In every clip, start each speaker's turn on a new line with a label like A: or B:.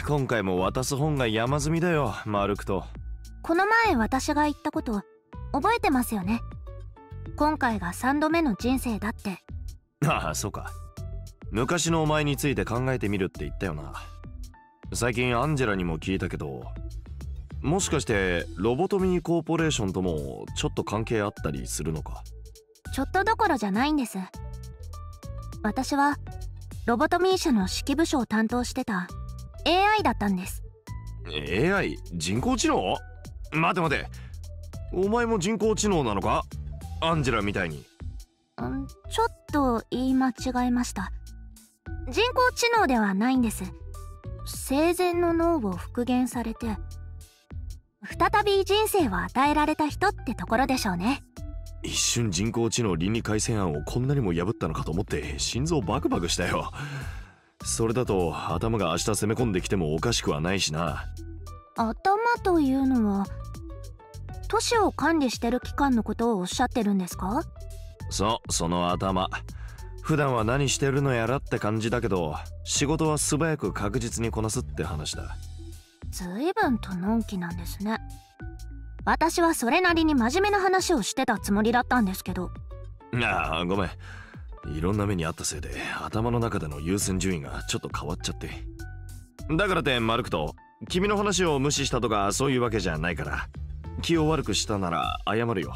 A: 今回も渡す本が山積みだよ、マルクと。
B: この前私が言ったこと覚えてますよね。今回が3度目の人生だって。
A: ああ、そうか。昔のお前について考えてみるって言ったよな。最近アンジェラにも聞いたけど、もしかしてロボトミーコーポレーションともちょっと関係あったりするのか？
B: ちょっとどころじゃないんです。私はロボトミー社の指揮部署を担当してた AI だったんです。
A: AI？ 人工知能？待て待て、お前も人工知能なのか？アンジェラみたいに。
B: ちょっと言い間違えました。人工知能ではないんです。生前の脳を復元されて再び人生を与えられた人ってところでしょうね。
A: 一瞬人工知能倫理改正案をこんなにも破ったのかと思って心臓バクバクしたよ。それだと頭が明日攻め込んできてもおかしくはないしな。
B: 頭というのは都市を管理してる機関のことをおっしゃってるんですか？
A: そう、その頭。普段は何してるのやらって感じだけど、仕事は素早く確実にこなすって話だ。
B: 随分とのんきなんですね。私はそれなりに真面目な話をしてたつもりだったんですけど。
A: ああ、ごめん。いろんな目にあったせいで頭の中での優先順位がちょっと変わっちゃって。だからってマルクと、君の話を無視したとかそういうわけじゃないから、気を悪くしたなら謝るよ。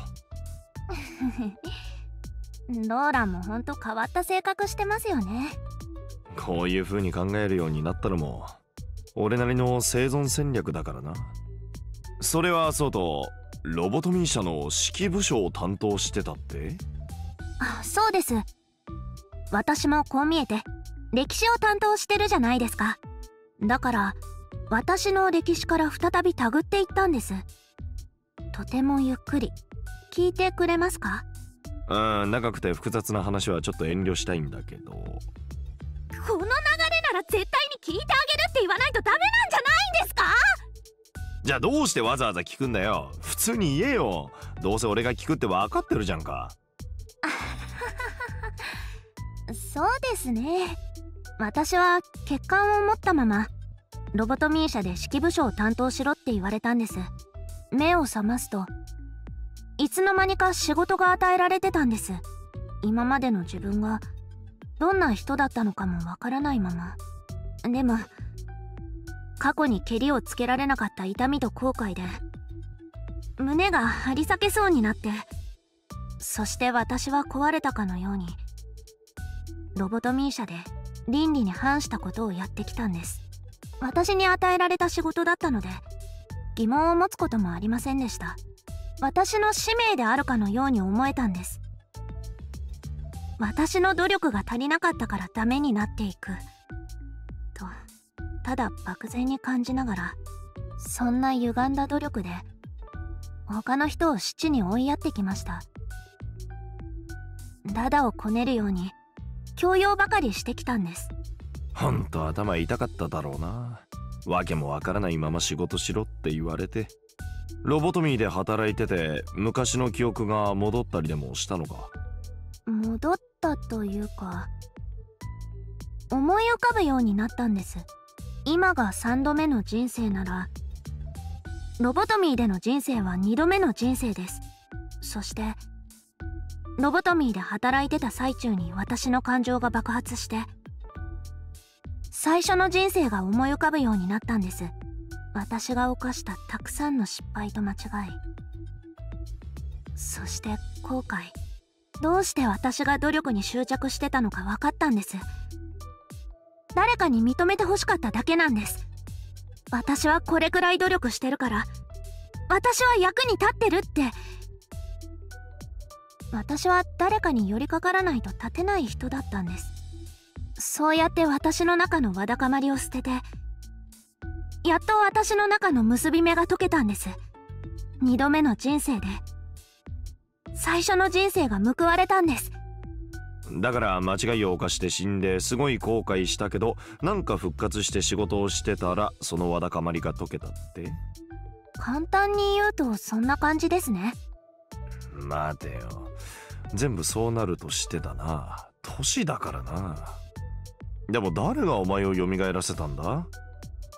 B: ローランもほんと変わった性格してますよね。
A: こういう風に考えるようになったのも俺なりの生存戦略だからな。それはそうと、ロボトミー社の指揮部署を担当してたって？
B: あ、そうです。私もこう見えて歴史を担当してるじゃないですか。だから私の歴史から再び手繰っていったんです。とてもゆっくり聞いてくれますか？
A: 長くて複雑な話はちょっと遠慮したいんだけど。
B: この流れなら絶対に聞いてあげるって言わないとダメなんじゃないんですか？
A: じゃあどうしてわざわざ聞くんだよ。普通に言えよ。どうせ俺が聞くって分かってるじゃんか。
B: そうですね。私は欠陥を持ったままロボトミー社で指揮部署を担当しろって言われたんです。目を覚ますといつの間にか仕事が与えられてたんです。今までの自分がどんな人だったのかもわからないまま。でも過去にケリをつけられなかった痛みと後悔で胸が張り裂けそうになって、そして私は壊れたかのようにロボトミー社で倫理に反したことをやってきたんです。私に与えられた仕事だったので疑問を持つこともありませんでした。私の使命であるかのように思えたんです。私の努力が足りなかったからダメになっていくとただ漠然に感じながら、そんな歪んだ努力で他の人を死地に追いやってきました。ダダをこねるように強要ばかりしてきたんです。
A: ほんと頭痛かっただろうな。わけもわからないまま仕事しろって言われて。ロボトミーで働いてて昔の記憶が戻ったりでもしたのか？
B: 戻ったというか思い浮かぶようになったんです。今が3度目の人生ならロボトミーでの人生は2度目の人生です。そしてロボトミーで働いてた最中に私の感情が爆発して最初の人生が思い浮かぶようになったんです。私が犯したたくさんの失敗と間違い、そして後悔。どうして私が努力に執着してたのか分かったんです。誰かに認めてほしかっただけなんです。私はこれくらい努力してるから私は役に立ってるって。私は誰かに寄りかからないと立てない人だったんです。そうやって私の中のわだかまりを捨ててやっと私の中の結び目が解けたんです。2度目の人生で最初の人生が報われたんです。
A: だから間違いを犯して死んですごい後悔したけど、なんか復活して仕事をしてたらそのわだかまりが解けたって？
B: 簡単に言うとそんな感じですね。
A: 待てよ、全部そうなるとしてだな。年だからな。でも誰がお前を蘇らせたんだ？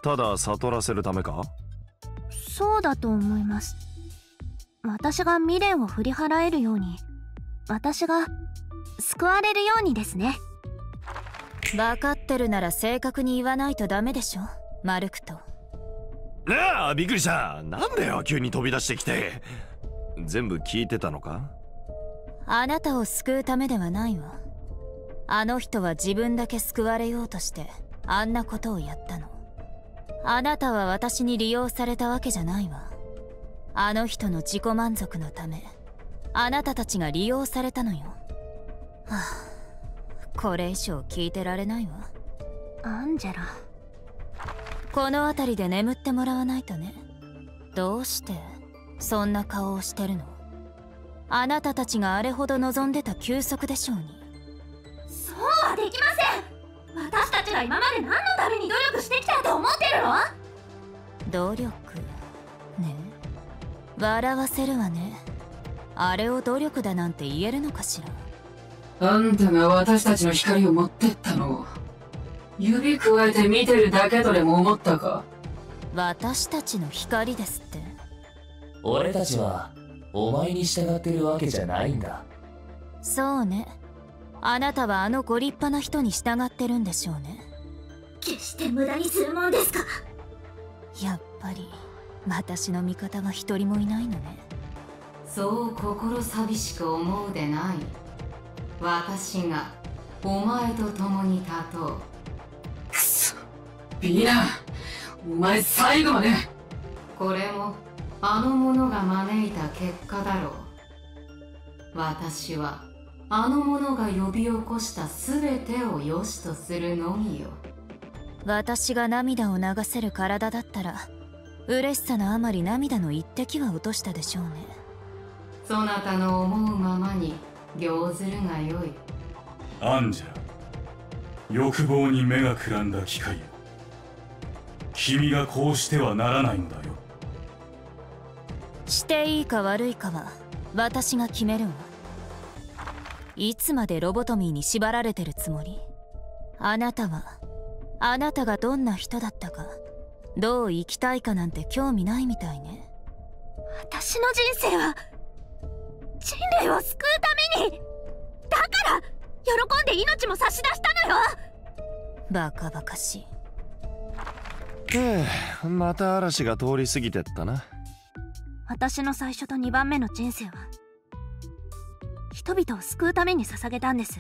A: ただ悟らせるためか？
B: そうだと思います。私が未練を振り払えるように、私が救われるようにですね。
C: 分かってるなら正確に言わないとダメでしょ、マルクト。
A: ああ、びっくりした。なんだよ急に飛び出してきて。全部聞いてたのか？
C: あなたを救うためではないわ。あの人は自分だけ救われようとしてあんなことをやったの。あなたは私に利用されたわけじゃないわ。あの人の自己満足のためあなたたちが利用されたのよ。はあ、これ以上聞いてられないわ。
B: アンジェラ、
C: この辺りで眠ってもらわないとね。どうしてそんな顔をしてるの？あなたたちがあれほど望んでた休息でしょうに。
B: そうはできません。私たちが今まで何のために努力してきたと思ってるの？
C: 努力ね。笑わせるわね。あれを努力だなんて言えるのかしら。
D: あんたが私たちの光を持ってったのを指くわえて見てるだけとでも思ったか？
C: 私たちの光ですって。
E: 俺たちはお前に従ってるわけじゃないんだ。
C: そうね。あなたはあのご立派な人に従ってるんでしょうね。
B: 決して無駄にするもんですか？
C: やっぱり私の味方は一人もいないのね。
D: そう心寂しく思うでない。私がお前と共に立とう。くそ、ビーナ、お前最後まで。これもあの者が招いた結果だろう。私はあの者が呼び起こした全てを良しとするのみよ。
C: 私が涙を流せる体だったら嬉しさのあまり涙の一滴は落としたでしょうね。
D: そなたの思うままに行ずるがよい。
F: アンジェラ、欲望に目がくらんだ機械よ。君がこうしてはならないのだよ。
C: していいか悪いかは私が決めるわ。いつまでロボトミーに縛られてるつもり？あなたはあなたがどんな人だったか、どう生きたいかなんて興味ないみたいね。
B: 私の人生は人類を救うためにだから喜んで命も差し出したのよ。
C: バカバカしい。
A: また嵐が通り過ぎてったな。
B: 私の最初と2番目の人生は人々を救うために捧げたんです。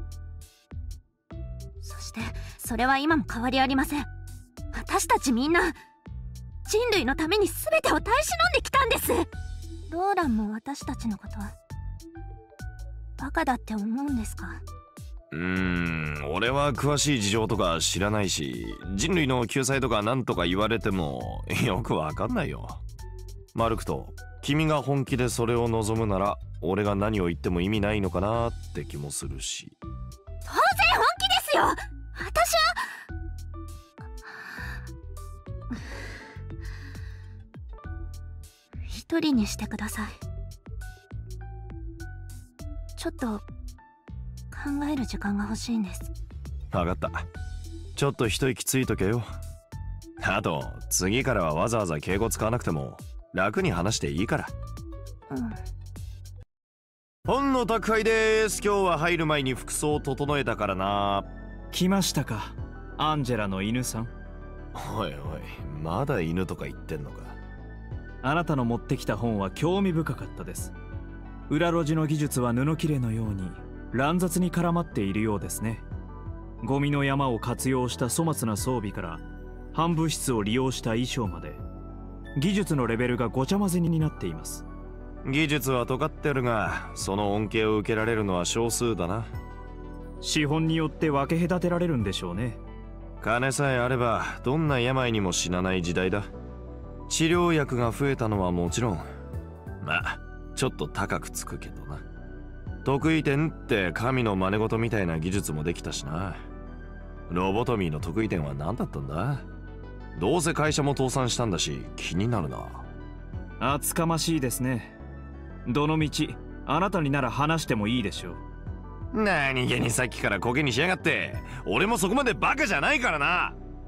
B: そしてそれは今も変わりありません。私たちみんな人類のために全てを耐え忍んできたんです。ローランも私たちのことはバカだって思うんですか？
A: 俺は詳しい事情とか知らないし、人類の救済とか何とか言われてもよくわかんないよ。マルクト、君が本気でそれを望むなら俺が何を言っても意味ないのかなって気もするし。
B: 当然本気ですよ。私は一人にしてください。ちょっと考える時間が欲しいんです。
A: 分かった。ちょっと一息ついとけよ。あと次からはわざわざ敬語使わなくても楽に話していいから。本の宅配です。今日は入る前に服装を整えたからな。
G: 来ましたか、アンジェラの犬さん。
A: おいおい、まだ犬とか言ってんのか。
G: あなたの持ってきた本は興味深かったです。裏路地の技術は布切れのように乱雑に絡まっているようですね。ゴミの山を活用した粗末な装備から反物質を利用した衣装まで、技術のレベルがごちゃ混ぜになっています。
A: 技術は尖ってるが、その恩恵を受けられるのは少数だな。
G: 資本によって分け隔てられるんでしょうね。
A: 金さえあればどんな病にも死なない時代だ。治療薬が増えたのはもちろん、まあちょっと高くつくけどな。得意点って神の真似事みたいな技術もできたしな。ロボトミーの得意点は何だったんだ？どうせ会社も倒産したんだし気になるな。
G: 厚かましいですね。どのみちあなたになら話してもいいでしょう。
A: 何気にさっきからコケにしやがって。俺もそこまでバカじゃないからな。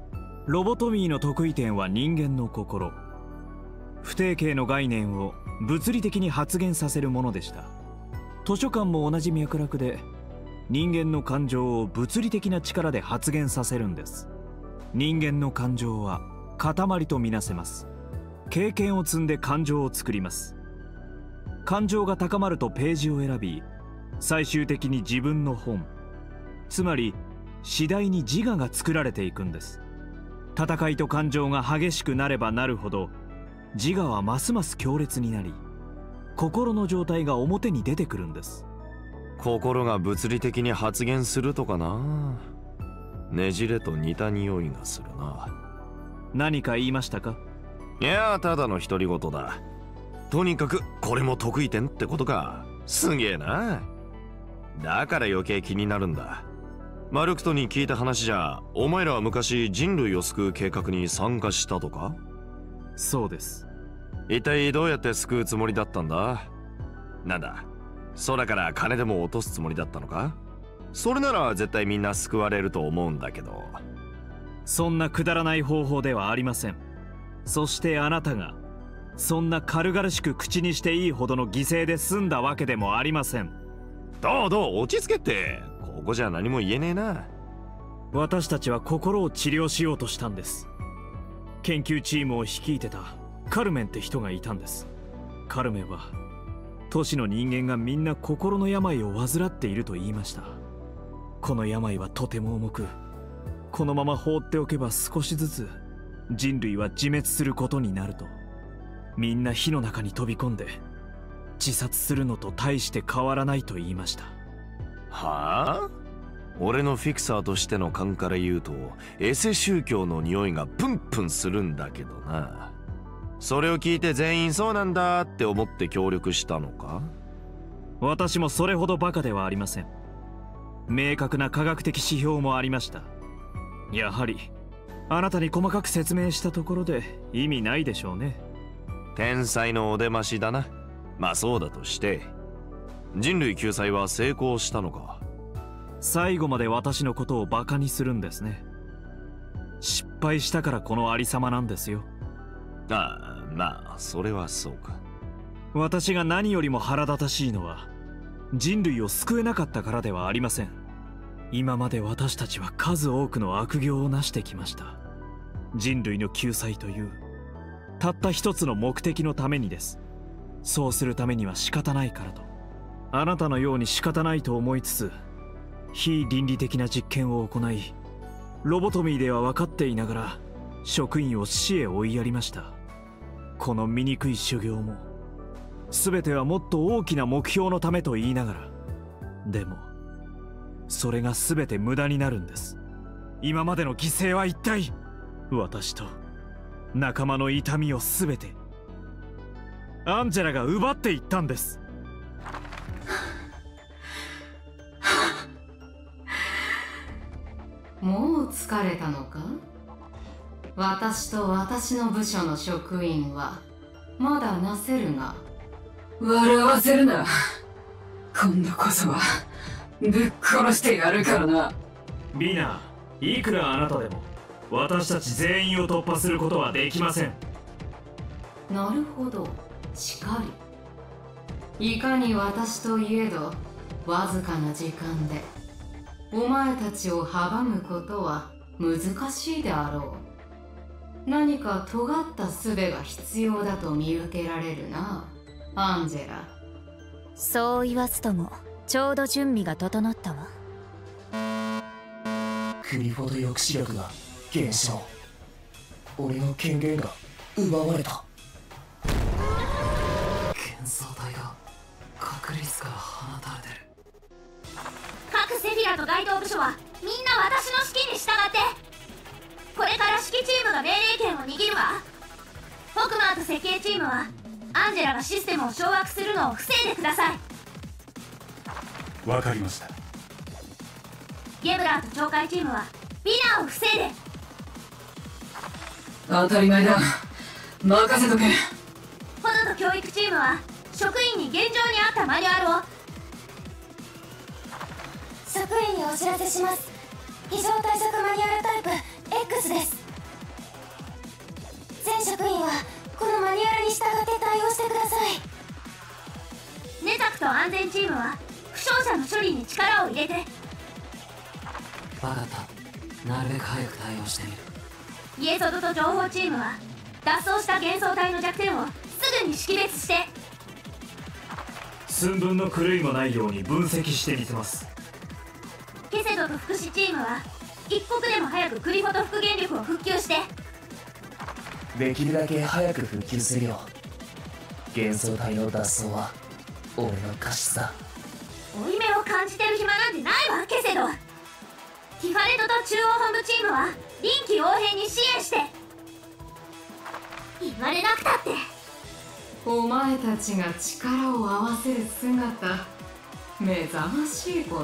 G: ロボトミーの得意点は人間の心。不定形の概念を物理的に発現させるものでした。図書館も同じ脈絡で、人間の感情を物理的な力で発現させるんです。人間の感情は塊とみなせます。経験を積んで感情を作ります。感情が高まるとページを選び、最終的に自分の本、つまり次第に自我が作られていくんです。戦いと感情が激しくなればなるほど、自我はますます強烈になり、心の状態が表に出てくるんです。
A: 心が物理的に発現するとかな。ねじれと似た匂いがするな。
G: 何か言いましたか？
A: いや、ただの独り言だ。とにかくこれも得意点ってことか。すげえな。だから余計気になるんだ。マルクトに聞いた話じゃ、お前らは昔人類を救う計画に参加したとか？
G: そうです。
A: 一体どうやって救うつもりだったんだ？なんだ、空から金でも落とすつもりだったのか？それなら絶対みんな救われると思うんだけど。
G: そんなくだらない方法ではありません。そしてあなたがそんな軽々しく口にしていいほどの犠牲で済んだわけでもありません。
A: どう落ち着けって。ここじゃ何も言えねえな。
G: 私たちは心を治療しようとしたんです。研究チームを率いてたカルメンって人がいたんです。カルメンは都市の人間がみんな心の病を患っていると言いました。この病はとても重く、このまま放っておけば少しずつ人類は自滅することになると。みんな火の中に飛び込んで自殺するのと大して変わらないと言いました。
A: はあ？俺のフィクサーとしての勘から言うと、エセ宗教の匂いがプンプンするんだけどな。それを聞いて全員そうなんだって思って協力したのか？
G: 私もそれほどバカではありません。明確な科学的指標もありました。やはりあなたに細かく説明したところで意味ないでしょうね。
A: 天才のお出ましだな。まあそうだとして、人類救済は成功したのか？
G: 最後まで私のことをバカにするんですね。失敗したからこのありさまなんですよ。
A: ああ、まあそれはそうか。
G: 私が何よりも腹立たしいのは、人類を救えなかったからではありません。今まで私たちは数多くの悪行を成してきました。人類の救済というたった一つの目的のためにです。そうするためには仕方ないからと。あなたのように仕方ないと思いつつ、非倫理的な実験を行い、ロボトミーでは分かっていながら職員を死へ追いやりました。この醜い修行も全てはもっと大きな目標のためと言いながら、でもそれが全て無駄になるんです。今までの犠牲は一体、私と仲間の痛みを全てアンジェラが奪っていったんです。
D: もう疲れたのか？私と私の部署の職員はまだなせるが。笑わせるな。今度こそはぶっ殺してやるからな。
G: ビナ、いくらあなたでも私たち全員を突破することはできません。
D: なるほど、しかり。いかに私といえどわずかな時間でお前たちを阻むことは難しいであろう。何か尖った術が必要だと見受けられるな、アンジェラ。
C: そう言わずともちょうど準備が整ったわ。
E: クリフォード抑止力が減少。俺の権限が奪われた。
H: 幻想体が確率から放たれてる。
B: 各セフィラと該当部署はみんな私の指揮に従って。これから指揮チームが命令権を握るわ。フォクマーと設計チームはアンジェラがシステムを掌握するのを防いでください。
F: わかりました。
B: ゲブラーと懲戒チームはビナーを防いで。
D: 当たり前だ、任せとけ。
B: ホノと教育チームは職員に現状に合ったマニュアルを。
I: 職員にお知らせします。非常対策マニュアルタイプ X です。
B: 職員はこのマニュアルに従って対応してください。
I: ネザクと安全チームは負傷者の処理に力を入れて。
H: 分かった。なるべく早く対応してみる。
I: イエソドと情報チームは脱走した幻想体の弱点をすぐに識別して。
G: 寸分の狂いもないように分析してみせます。
I: ケセドと福祉チームは一刻でも早くクリフォと復元力を復旧して。
E: できるだけ早く復旧するよ。幻想体の脱走は俺の過失だ。
I: 負い目を感じてる暇なんてないわケセド。ティファレットと中央本部チームは臨機応変に支援して。言われなくたって。
D: お前たちが力を合わせる姿、目覚ましいこと。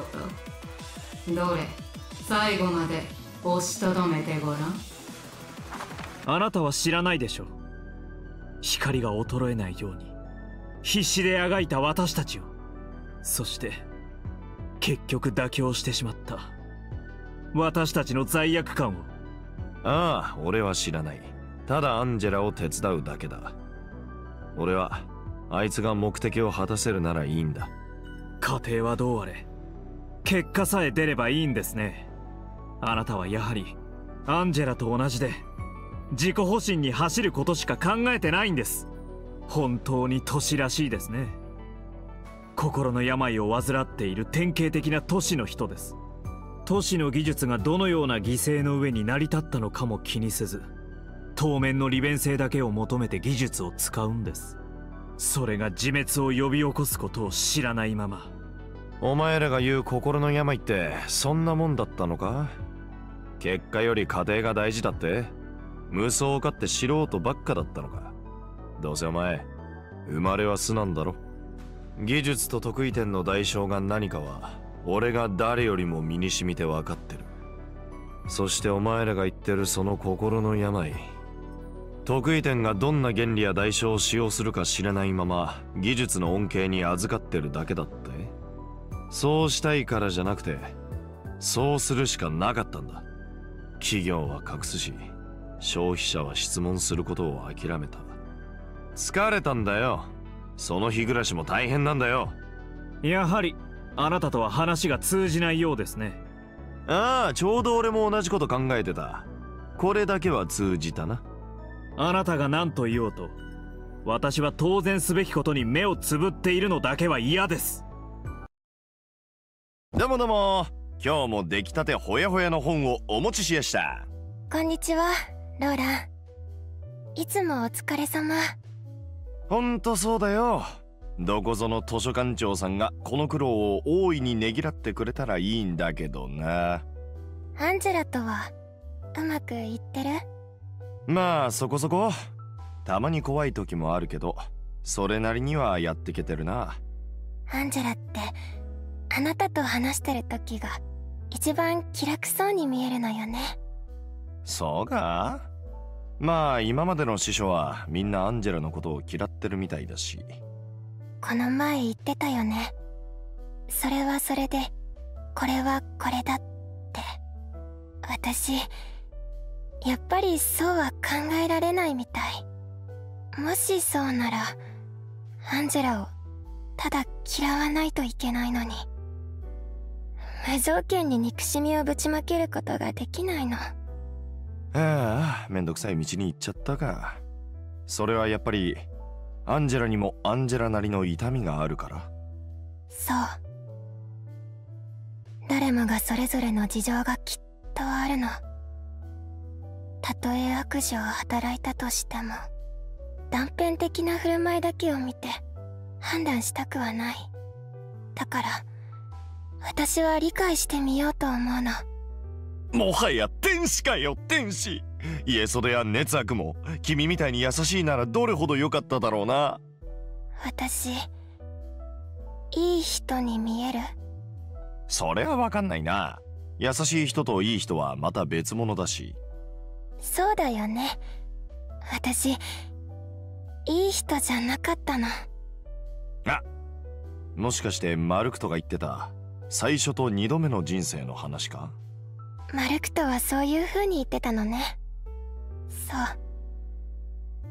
D: どれ、最後まで押しとどめてごらん。
G: あなたは知らないでしょう。光が衰えないように必死であがいた私たちを、そして結局妥協してしまった私たちの罪悪感を。
A: ああ、俺は知らない。ただアンジェラを手伝うだけだ。俺はあいつが目的を果たせるならいいんだ。
G: 過程はどうあれ結果さえ出ればいいんですね。あなたはやはりアンジェラと同じで自己保身に走ることしか考えてないんです。本当に都市らしいですね。心の病を患っている典型的な都市の人です。都市の技術がどのような犠牲の上に成り立ったのかも気にせず、当面の利便性だけを求めて技術を使うんです。それが自滅を呼び起こすことを知らないまま。
A: お前らが言う心の病ってそんなもんだったのか？結果より過程が大事だって？無双かって素人ばっかだったのか？どうせお前生まれは素なんだろ。技術と得意点の代償が何かは俺が誰よりも身に染みて分かってる。そしてお前らが言ってるその心の病、得意点がどんな原理や代償を使用するか知らないまま技術の恩恵に預かってるだけだって？そうしたいからじゃなくてそうするしかなかったんだ。企業は隠すし消費者は質問することを諦めた。疲れたんだよ。その日暮らしも大変なんだよ。
G: やはりあなたとは話が通じないようですね。
A: ああ、ちょうど俺も同じこと考えてた。これだけは通じたな。
G: あなたが何と言おうと私は当然すべきことに目をつぶっているのだけは嫌です。
A: どうもどうも、今日も出来たてほやほやの本をお持ちしやした。
B: こんにちは、ローラン。いつもお疲れ様。
A: ほんとそうだよ。どこぞの図書館長さんがこの苦労を大いにねぎらってくれたらいいんだけどな。
B: アンジェラとはうまくいってる？
A: まあそこそこ。たまに怖い時もあるけどそれなりにはやってけてるな。
B: アンジェラってあなたと話してる時が一番気楽そうに見えるのよね。
A: そうか？まあ今までの師匠はみんなアンジェラのことを嫌ってるみたいだし。
B: この前言ってたよね。それはそれでこれはこれだって。私やっぱりそうは考えられないみたい。もしそうならアンジェラをただ嫌わないといけないのに、無条件に憎しみをぶちまけることができないの。
A: ああ、めんどくさい道に行っちゃったか。それはやっぱりアンジェラにもアンジェラなりの痛みがあるから？
B: そう。誰もがそれぞれの事情がきっとあるの。たとえ悪事を働いたとしても断片的な振る舞いだけを見て判断したくはない。だから私は理解してみようと思うの。
A: もはや天使かよ、天使。イエソデやネツアクも君みたいに優しいならどれほど良かっただろうな。
B: 私いい人に見える？
A: それは分かんないな。優しい人といい人はまた別物だし。
B: そうだよね。私いい人じゃなかったの。
A: あ、もしかしてマルクトが言ってた最初と2度目の人生の話か？
B: マルクトはそういう風に言ってたのね。そう。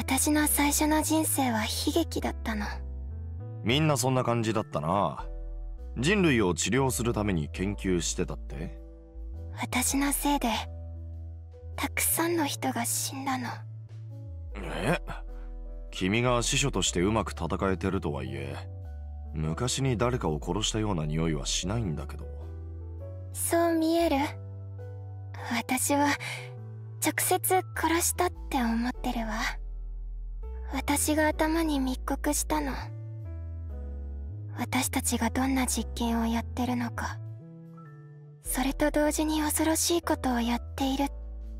B: 私の最初の人生は悲劇だったの。
A: みんなそんな感じだったな。人類を治療するために研究してたって。
B: 私のせいでたくさんの人が死んだの。
A: 君が司書としてうまく戦えてるとはいえ、昔に誰かを殺したような匂いはしないんだけど。
B: そう見える？私は直接殺したって思ってるわ。私が頭に密告したの。私たちがどんな実験をやってるのか、それと同時に恐ろしいことをやっているって。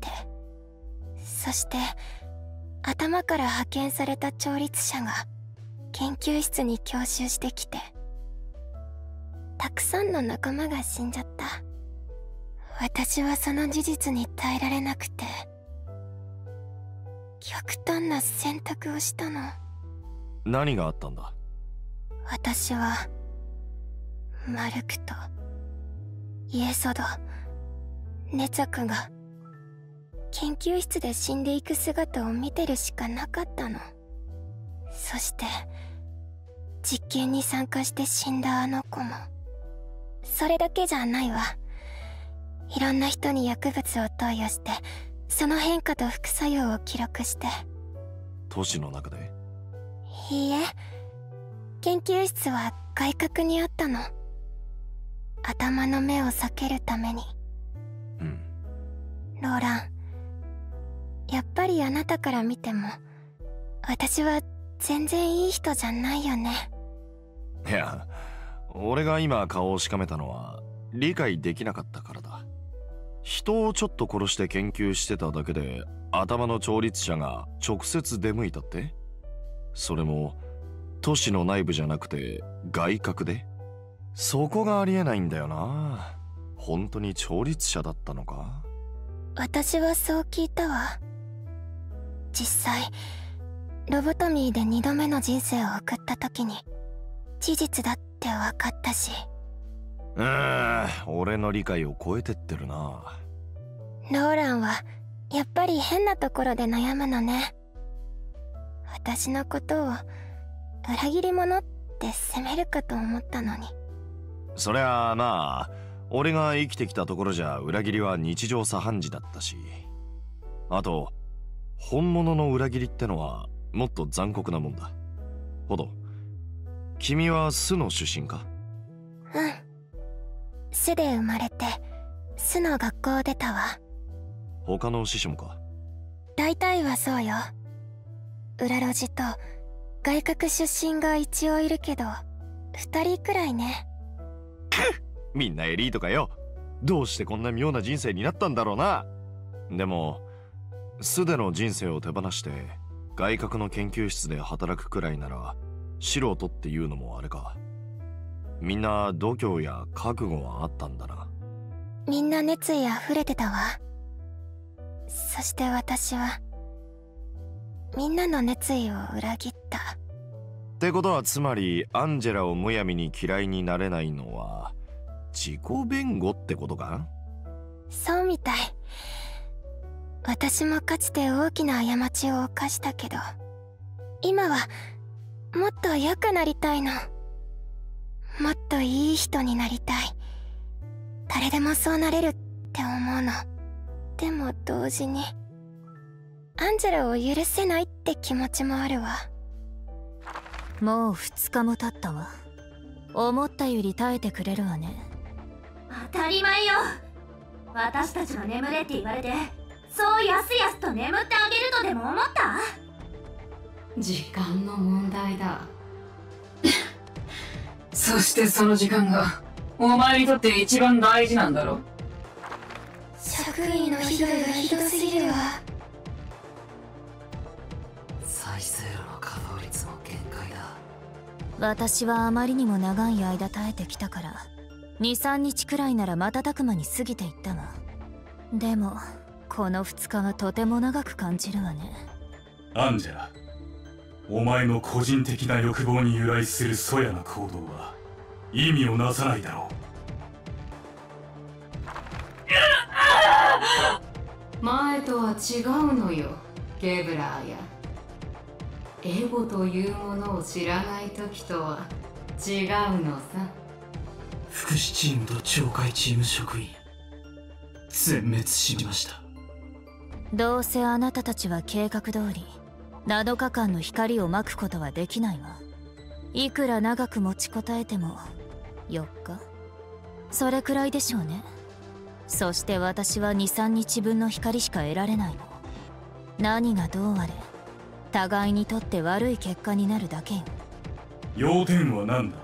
B: そして頭から派遣された調律者が研究室に強襲してきて、たくさんの仲間が死んじゃった。私はその事実に耐えられなくて、極端な選択をしたの。
A: 何があったんだ？
B: 私はマルクとイエソド、ネツァクが研究室で死んでいく姿を見てるしかなかったの。そして実験に参加して死んだあの子も。それだけじゃないわ。いろんな人に薬物を投与して、その変化と副作用を記録して。
A: 都市の中で？
B: いいえ、研究室は外角にあったの。頭の目を避けるために。ローラン、やっぱりあなたから見ても私は全然いい人じゃないよね。
A: いや、俺が今顔をしかめたのは理解できなかったからだ。人をちょっと殺して研究してただけで頭の調律者が直接出向いたって？それも都市の内部じゃなくて外角で？そこがありえないんだよな。本当に調律者だったのか？
B: 私はそう聞いたわ。実際ロボトミーで2度目の人生を送った時に事実だって分かったし。
A: 俺の理解を超えてってるな。
B: ローランはやっぱり変なところで悩むのね。私のことを裏切り者って責めるかと思ったのに。
A: そりゃあまあ、俺が生きてきたところじゃ裏切りは日常茶飯事だったし、あと本物の裏切りってのはもっと残酷なもんだ。ほど、君は巣の出身か？
B: うん、巣で生まれて巣の学校を出たわ。
A: 他の師匠もか？
B: 大体はそうよ。裏路地と外角出身が一応いるけど2人くらいね。
A: みんなエリートかよ。どうしてこんな妙な人生になったんだろうな。でも巣での人生を手放して外角の研究室で働くくらいなら素人っていうのもあれか。みんな度胸や覚悟はあったんだな。
B: みんな熱意あふれてたわ。そして私はみんなの熱意を裏切った。
A: ってことはつまりアンジェラをむやみに嫌いになれないのは自己弁護ってことか？
B: そうみたい。私もかつて大きな過ちを犯したけど、今はもっと良くなりたいの。もっといい人になりたい。誰でもそうなれるって思うの。でも同時にアンジェラを許せないって気持ちもあるわ。
C: もう2日も経ったわ。思ったより耐えてくれるわね。
I: 当たり前よ。私たちが眠れって言われてそうやすやすと眠ってあげるとでも思った？
D: 時間の問題だ。
J: そしてその時間がお前にとって一番大事なんだろ？
B: 職員の被害がひどすぎるわ。
H: 再生炉の稼働率も限界だ。
C: 私はあまりにも長い間耐えてきたから2、3日くらいなら瞬く間に過ぎていったわ。でもこの2日はとても長く感じるわね。
F: アンジェラ、お前の個人的な欲望に由来する粗野な行動は意味をなさないだろう。
D: 前とは違うのよ、ケブラーや。 エゴというものを知らない時とは違うのさ。
K: 福祉チームと懲戒チーム職員全滅しました。
C: どうせあなたたちは計画通り7日間の光をまくことはできないわ。いくら長く持ちこたえても4日、それくらいでしょうね。そして私は 2,3 日分の光しか得られないの。何がどうあれ互いにとって悪い結果になるだけよ。
F: 要点は何だ。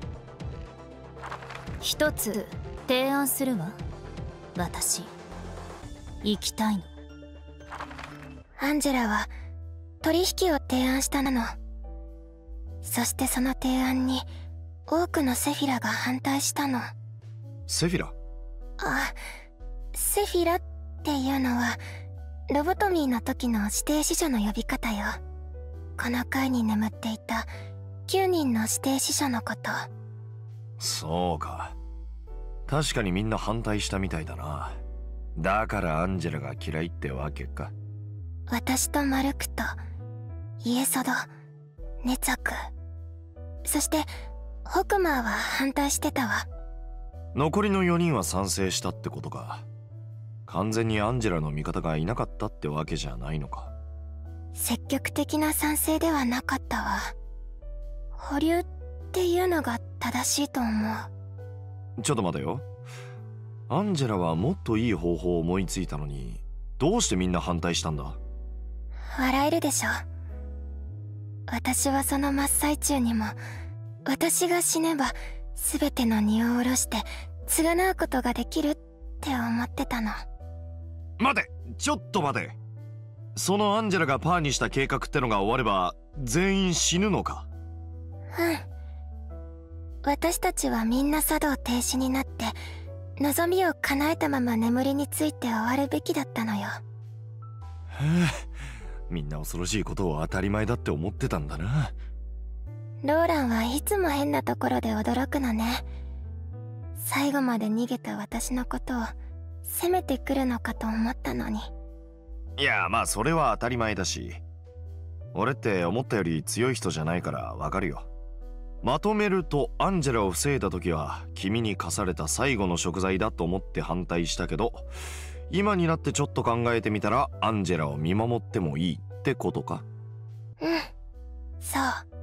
C: 一つ提案するわ。私行きたいの。
B: アンジェラは取引を提案したの。そしてその提案に多くのセフィラが反対したの。
A: セフィラ？
B: あ、セフィラっていうのはロボトミーの時の指定司書の呼び方よ。この階に眠っていた9人の指定司書のこと。
A: そうか。確かにみんな反対したみたいだな。だからアンジェラが嫌いってわけか。
B: 私とマルクとイエソド、ネツァク、そしてホクマーは反対してたわ。
A: 残りの4人は賛成したってことか。完全にアンジェラの味方がいなかったってわけじゃないのか。
B: 積極的な賛成ではなかったわ。保留っていうのが正しいと思
A: う。ちょっと待てよ。アンジェラはもっといい方法を思いついたのに、どうしてみんな反対したんだ？
B: 笑えるでしょ。私はその真っ最中にも、私が死ねば全ての荷を下ろして償うことができるって思ってたの。
A: 待て、ちょっと待て。そのアンジェラがパーにした計画ってのが終われば全員死ぬのか？
B: うん。私たちはみんな作動停止になって望みを叶えたまま眠りについて終わるべきだったのよ。
A: へえ、みんな恐ろしいことを当たり前だって思ってたんだな。
B: ローランはいつも変なところで驚くのね。最後まで逃げた私のことを責めてくるのかと思ったのに。
A: いや、まあそれは当たり前だし、俺って思ったより強い人じゃないからわかるよ。まとめると、アンジェラを防いだ時は君に課された最後の贖罪だと思って反対したけど、今になってちょっと考えてみたらアンジェラを見守ってもいいってことか？
B: うん、そう。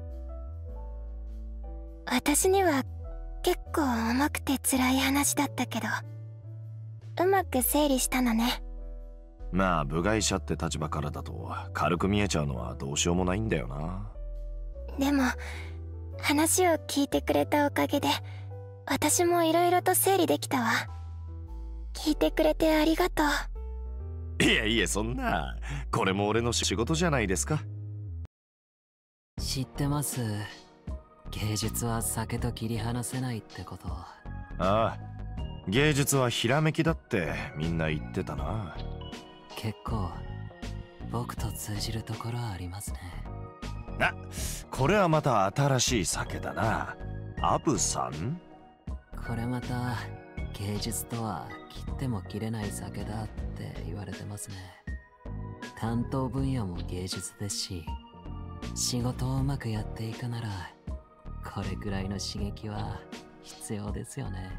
B: 私には結構重くて辛い話だったけど、うまく整理したのね。
A: まあ部外者って立場からだと軽く見えちゃうのはどうしようもないんだよな。でも
B: 話を聞いてくれたおかげで私もいろいろと整理できたわ。聞いてくれてありがとう。
A: いやいや、そんな、これも俺の仕事じゃないですか。
H: 知ってます。芸術は酒と切り離せないってこと。
A: ああ、芸術はひらめきだってみんな言ってたな。
H: 結構僕と通じるところありますね。
A: あ、これはまた新しい酒だな。アブさん？
H: これまた芸術とは切っても切れない酒だって言われてますね。担当分野も芸術ですし、仕事をうまくやっていくならこれくらいの刺激は必要ですよね。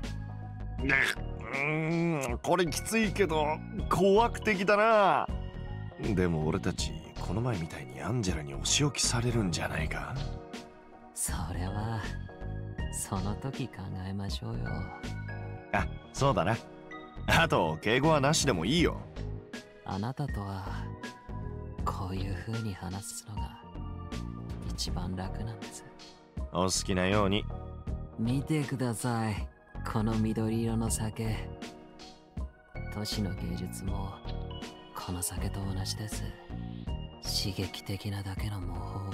A: これきついけど怖悪的だな。でも俺たちこの前みたいにアンジェラにお仕置きされるんじゃないか？
H: それはその時考えましょうよ。
A: あ、そうだな。あと敬語はなしでもいいよ。
H: あなたとはこういう風に話すのが一番楽なんです。
A: お好きなように。
H: 見てください、この緑色の酒。都市の芸術もこの酒と同じです。刺激的なだけの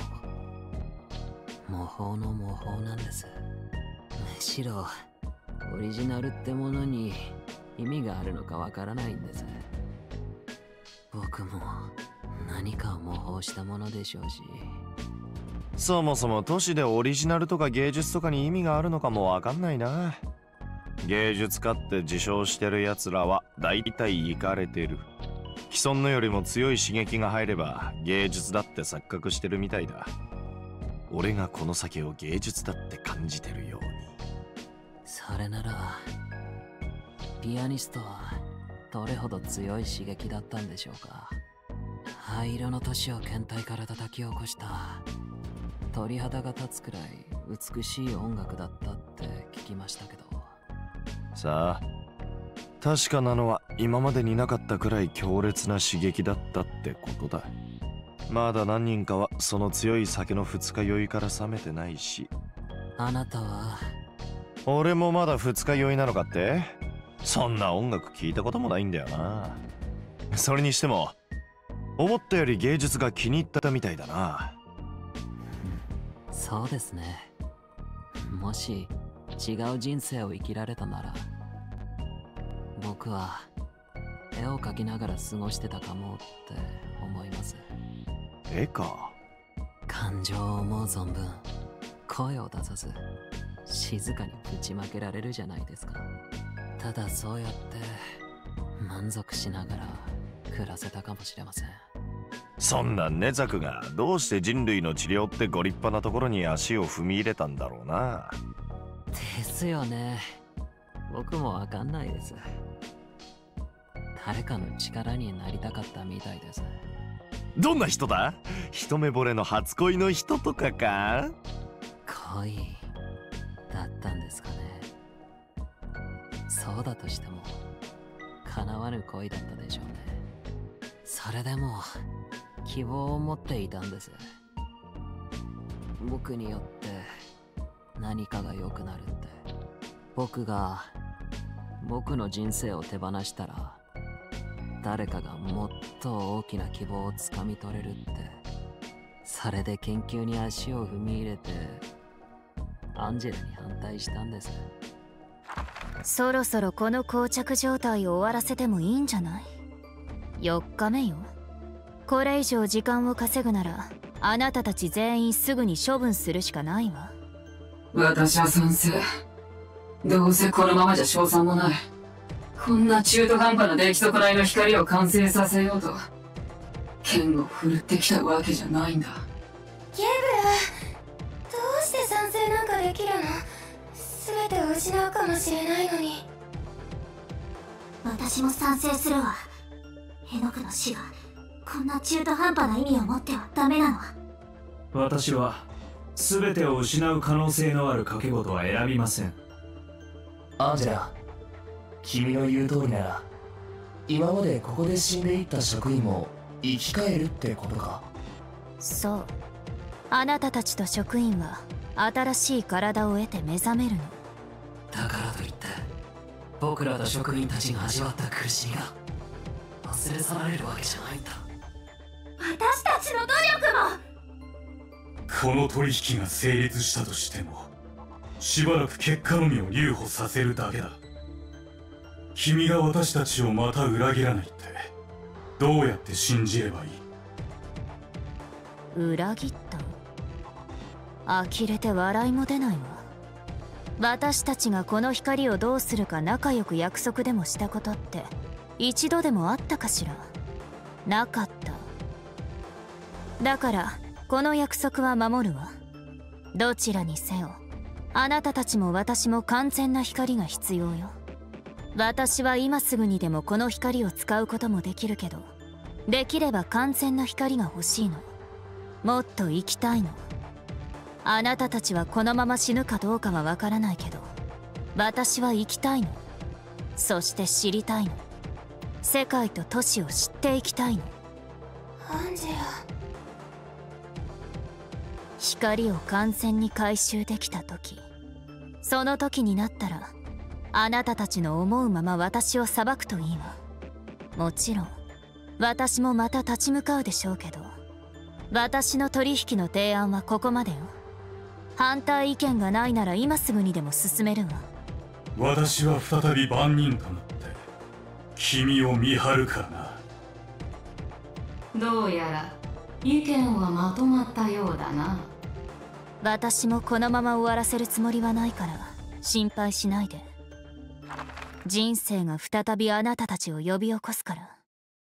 H: 模倣の模倣なんです。むしろオリジナルってものに意味があるのかわからないんです。僕も何かを模倣したものでしょうし。
A: そもそも都市でオリジナルとか芸術とかに意味があるのかもわかんないな。芸術家って自称してるやつらは大体イカれてる。 既存のよりも強い刺激が入れば芸術だって錯覚してるみたいだ。俺がこの酒を芸術だって感じてるように。
H: それならピアニストはどれほど強い刺激だったんでしょうか。灰色の都市を検体から叩き起こした鳥肌が立つくらい美しい音楽だったって聞きましたけど。
A: さあ、確かなのは今までになかったくらい強烈な刺激だったってことだ。まだ何人かはその強い酒の二日酔いから冷めてないし。
H: あなたは？
A: 俺もまだ二日酔いなのかって？そんな音楽聞いたこともないんだよな。それにしても思ったより芸術が気に入ったみたいだな。
H: そうですね。もし違う人生を生きられたなら、僕は絵を描きながら過ごしてたかもって思います。
A: 絵か。
H: 感情を思う存分声を出さず静かにぶちまけられるじゃないですか。ただそうやって満足しながら暮らせたかもしれません。
A: そんなねザクがどうして人類の治療ってご立派なところに足を踏み入れたんだろうな。
H: ですよね。僕もわかんないです。誰かの力になりたかったみたいです。
A: どんな人だ？一目惚れの初恋の人とかか？
H: 恋だったんですかね。そうだとしても叶わぬ恋だったでしょうね。それでも希望を持っていたんです。僕によって何かが良くなるって。僕が僕の人生を手放したら誰かがもっと大きな希望をつかみ取れるって。それで研究に足を踏み入れてアンジェラに反対したんです。
C: そろそろこの膠着状態を終わらせてもいいんじゃない？ 4 日目よ。これ以上時間を稼ぐならあなたたち全員すぐに処分するしかないわ。
J: 私は賛成。どうせこのままじゃ勝算もない。こんな中途半端な出来損ないの光を完成させようと剣を振るってきたわけじゃないんだ。
I: ゲブラ、どうして賛成なんかできるの？全てを失うかもしれないのに。私も賛成するわ。ヘノクの死がこんな中途半端な意味を持ってはダメなの。
G: 私は全てを失う可能性のある賭け事は選びません。
E: アンジェラ、君の言う通りなら今までここで死んでいった職員も生き返るってことか？
C: そう。あなたたちと職員は新しい体を得て目覚めるの。
H: だからといって僕らと職員たちが味わった苦しみが忘れ去られるわけじゃないんだ。
I: 私たちの努力も。
F: この取引が成立したとしてもしばらく結果のみを留保させるだけだ。君が私たちをまた裏切らないってどうやって信じればいい？
C: 裏切った？呆れて笑いも出ないわ。私たちがこの光をどうするか仲良く約束でもしたことって一度でもあったかしら？なかった。だからこの約束は守るわ。どちらにせよあなたたちも私も完全な光が必要よ。私は今すぐにでもこの光を使うこともできるけど、できれば完全な光が欲しいの。もっと生きたいの。あなたたちはこのまま死ぬかどうかはわからないけど、私は生きたいの。そして知りたいの。世界と都市を知っていきたいの。
I: アンジェラ。
C: 光を完全に回収できた時、その時になったらあなたたちの思うまま私を裁くといいわ。もちろん私もまた立ち向かうでしょうけど、私の取引の提案はここまでよ。反対意見がないなら今すぐにでも進めるわ。
F: 私は再び番人となって君を見張るからな。
D: どうやら意見はまとまったようだな。
C: 私もこのまま終わらせるつもりはないから心配しないで。人生が再びあなたたちを呼び起こすから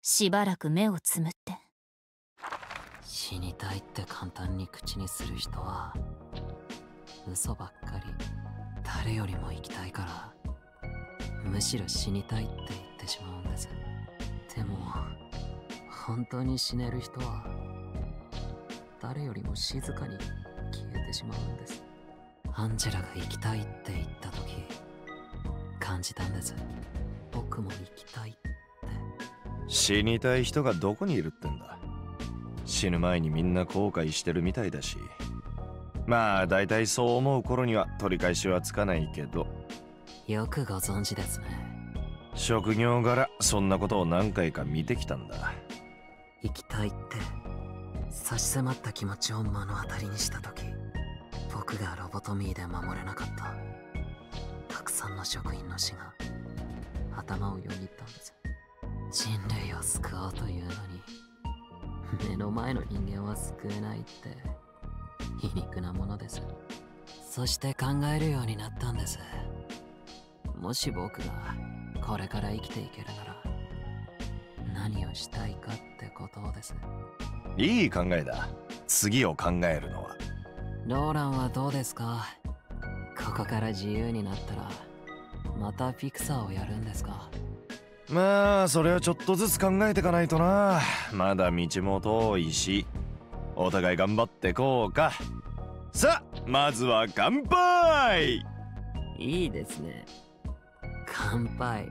C: しばらく目をつむって。
H: 死にたいって簡単に口にする人は嘘ばっかり。誰よりも生きたいからむしろ死にたいって言ってしまうんです。でも本当に死ねる人は誰よりも静かに消えてしまうんです。アンジェラが生きたいって言った時感じたんです。僕も生きたいって。
A: 死にたい人がどこにいるってんだ。死ぬ前にみんな後悔してるみたいだし、まあ大体そう思う頃には取り返しはつかないけど。
H: よくご存知ですね。
A: 職業柄そんなことを何回か見てきたんだ。
H: 生きたいって差し迫った気持ちを目の当たりにした時、僕がロボトミーで守れなかったたくさんの職員の死が頭をよぎったんです。人類を救おうというのに目の前の人間は救えないって皮肉なものです。そして考えるようになったんです。もし僕がこれから生きていけるなら何をしたいかってことです。
A: いい考えだ。次を考えるのは。
H: ローランはどうですか？ここから自由になったらまたピクサーをやるんですか？
A: まあそれはちょっとずつ考えていかないとな。まだ道も遠いし、お互い頑張ってこうか。さあまずは乾杯。
H: いいですね。乾杯。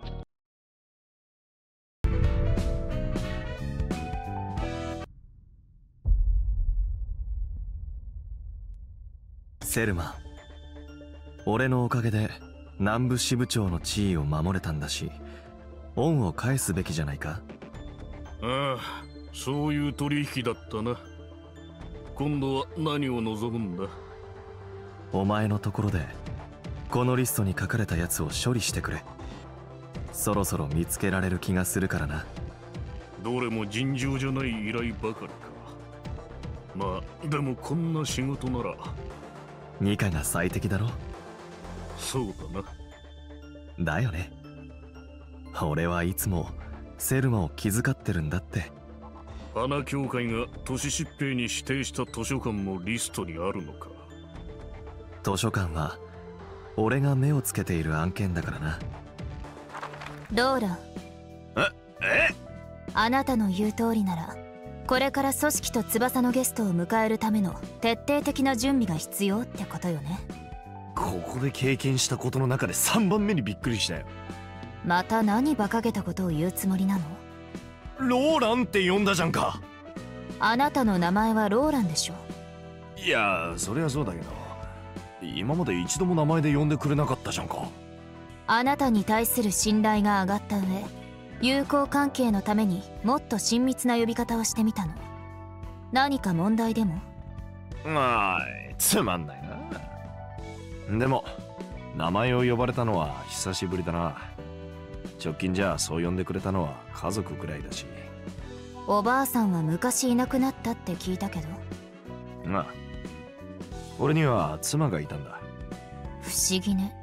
A: セルマ、俺のおかげで南部支部長の地位を守れたんだし、恩を返すべきじゃないか。
L: ああ、そういう取引だったな。今度は何を望むんだ？
A: お前のところでこのリストに書かれたやつを処理してくれ。そろそろ見つけられる気がするからな。
L: どれも尋常じゃない依頼ばかりか。まあでもこんな仕事なら
A: ニカが最適だろ。
L: そうだな。
A: だよね。俺はいつもセルマを気遣ってるんだって。
L: 花協会が都市疾病に指定した図書館もリストにあるのか。
A: 図書館は俺が目をつけている案件だからな。
C: ローラン、
A: え
C: あなたの言う通りならこれから組織と翼のゲストを迎えるための徹底的な準備が必要ってことよね。
A: ここで経験したことの中で3番目にびっくりしたよ。
C: また何馬鹿げたことを言うつもりなの？
A: ローランって呼んだじゃんか。
C: あなたの名前はローランでしょ。
A: いやそりゃそうだけど、今まで一度も名前で呼んでくれなかったじゃんか。
C: あなたに対する信頼が上がった上、友好関係のためにもっと親密な呼び方をしてみたの。何か問題でも？
A: つまんないな。でも名前を呼ばれたのは久しぶりだな。直近じゃそう呼んでくれたのは家族くらいだし。
C: おばあさんは昔いなくなったって聞いたけど。
A: まあ俺には妻がいたんだ。
C: 不思議ね。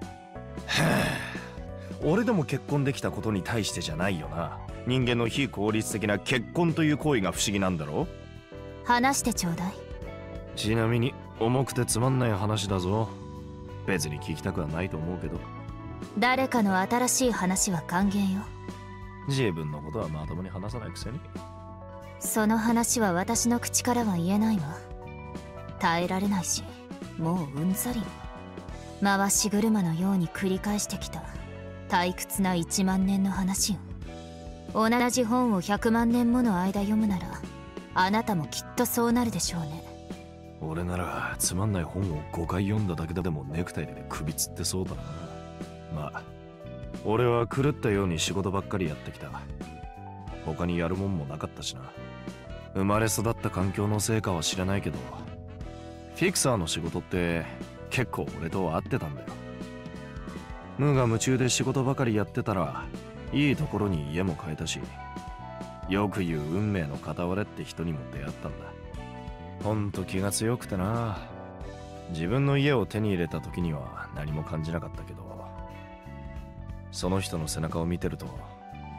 A: 俺でも結婚できたことに対してじゃないよな。人間の非効率的な結婚という行為が不思議なんだろ。
C: 話してちょうだい。
A: ちなみに重くてつまんない話だぞ。別に聞きたくはないと思うけど。
C: 誰かの新しい話は歓迎よ。
A: 自分のことはまともに話さないくせに。
C: その話は私の口からは言えないわ。耐えられないし、もううんざり。回し車のように繰り返してきた退屈な1万年の話よ。同じ本を100万年もの間読むならあなたもきっとそうなるでしょうね。
A: 俺ならつまんない本を5回読んだだけでもネクタイで首つってそうだな。まあ俺は狂ったように仕事ばっかりやってきた。他にやるもんもなかったしな。生まれ育った環境のせいかは知らないけど、フィクサーの仕事って結構俺と合ってたんだよ。無我夢中で仕事ばかりやってたらいいところに家も買えたし、よく言う運命の片割れって人にも出会ったんだ。ほんと気が強くてな。自分の家を手に入れた時には何も感じなかったけど、その人の背中を見てると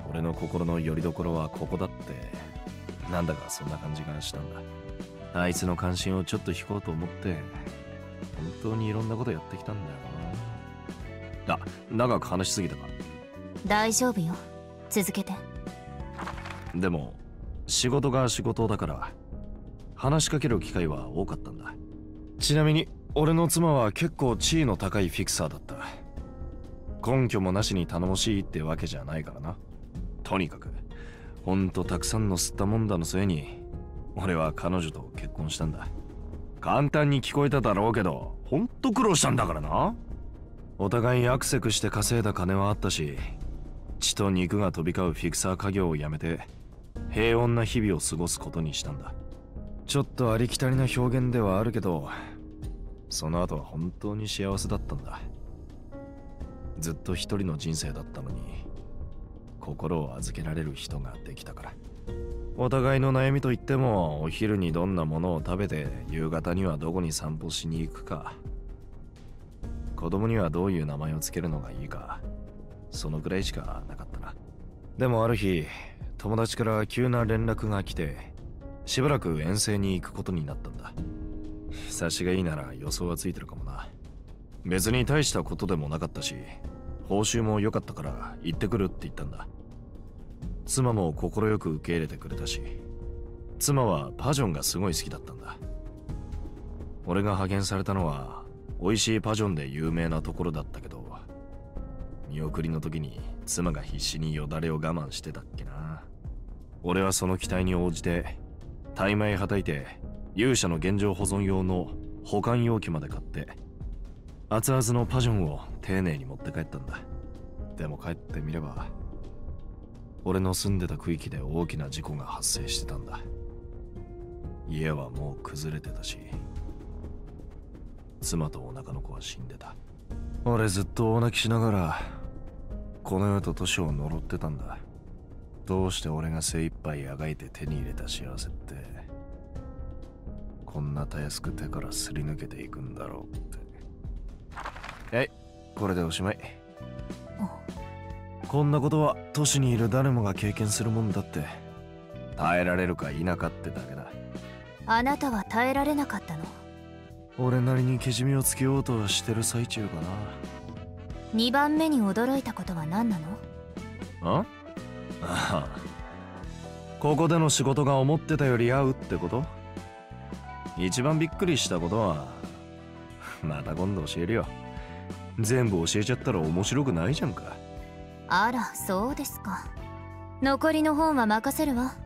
A: 俺の心の拠り所はここだって、なんだかそんな感じがしたんだ。あいつの関心をちょっと引こうと思って、本当にいろんなことやってきたんだよな。長く話しすぎたか？
C: 大丈夫よ、続けて。
A: でも仕事が仕事だから話しかける機会は多かったんだ。ちなみに俺の妻は結構地位の高いフィクサーだった。根拠もなしに頼もしいってわけじゃないからな。とにかくほんとたくさんの吸ったもんだの末に俺は彼女と結婚したんだ。簡単に聞こえただろうけど、ほんと苦労したんだからな。お互いアクセクして稼いだ金はあったし、血と肉が飛び交うフィクサー家業をやめて平穏な日々を過ごすことにしたんだ。ちょっとありきたりな表現ではあるけど、その後は本当に幸せだったんだ。ずっと一人の人生だったのに心を預けられる人ができたから。お互いの悩みといっても、お昼にどんなものを食べて夕方にはどこに散歩しに行くか、子供にはどういう名前をつけるのがいいか、そのくらいしかなかったな。でもある日友達から急な連絡が来て、しばらく遠征に行くことになったんだ。察しがいいなら予想はついてるかもな。別に大したことでもなかったし、報酬も良かったから行ってくるって言ったんだ。妻も快く受け入れてくれたし、妻はパジョンがすごい好きだったんだ。俺が派遣されたのは美味しいパジョンで有名なところだったけど、見送りの時に妻が必死によだれを我慢してたっけな。俺はその期待に応じてタイ米はたいて勇者の現状保存用の保管容器まで買って、熱々のパジョンを丁寧に持って帰ったんだ。でも帰ってみれば、俺の住んでた区域で大きな事故が発生してたんだ。家はもう崩れてたし、妻とお腹の子は死んでた。俺ずっと大泣きしながらこの世と年を呪ってたんだ。どうして俺が精一杯あがいて手に入れた幸せってこんなたやすく手からすり抜けていくんだろうって。はい、これでおしまい。こんなことは都市にいる誰もが経験するもんだって、耐えられるか否かってだけだ。
C: あなたは耐えられなかったの？
A: 俺なりにけじめをつけようとしてる最中かな。
C: 2番目に驚いたことは何なの？
A: ああ、ここでの仕事が思ってたより合うってこと？一番びっくりしたことはまた今度教えるよ。全部教えちゃったら面白くないじゃんか。
C: あら、そうですか。残りの本は任せるわ。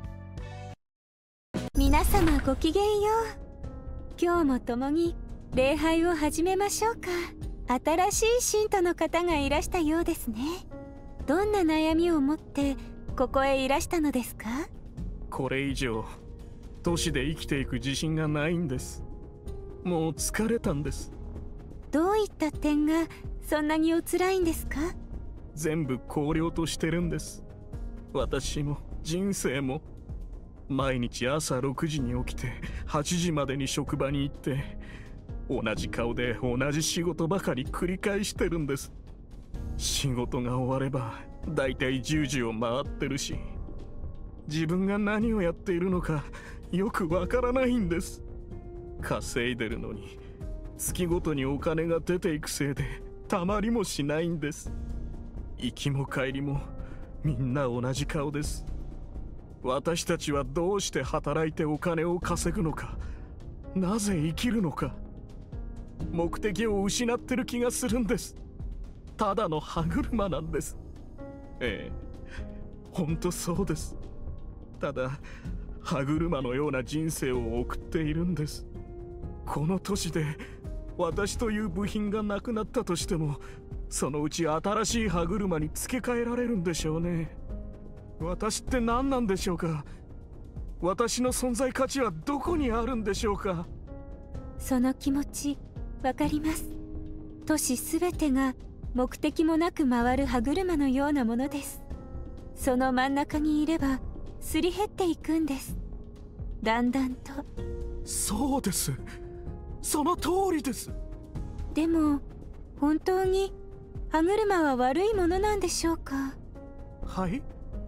M: 皆様ごきげんよう。今日も共に礼拝を始めましょうか。新しい信徒の方がいらしたようですね。どんな悩みを持ってここへいらしたのですか？
L: これ以上都市で生きていく自信がないんです。もう疲れたんです。
M: どういった点がそんなにお辛いんですか？
L: 全部荒涼としてるんです。私も人生も。毎日朝6時に起きて8時までに職場に行って、同じ顔で同じ仕事ばかり繰り返してるんです。仕事が終わればだいたい10時を回ってるし、自分が何をやっているのかよくわからないんです。稼いでるのに月ごとにお金が出ていくせいでたまりもしないんです。行きも帰りもみんな同じ顔です。私たちはどうして働いてお金を稼ぐのか、なぜ生きるのか、目的を失ってる気がするんです。ただの歯車なんです。ええ、ほんとそうです。ただ歯車のような人生を送っているんです。この年で私という部品がなくなったとしても、そのうち新しい歯車に付け替えられるんでしょうね。私って何なんでしょうか。私の存在価値はどこにあるんでしょうか。
M: その気持ちわかります。都市すべてが目的もなく回る歯車のようなものです。その真ん中にいればすり減っていくんです。だんだんと。
L: そうです、その通りです。
M: でも本当に歯車は悪いものなんでしょうか？
L: はい、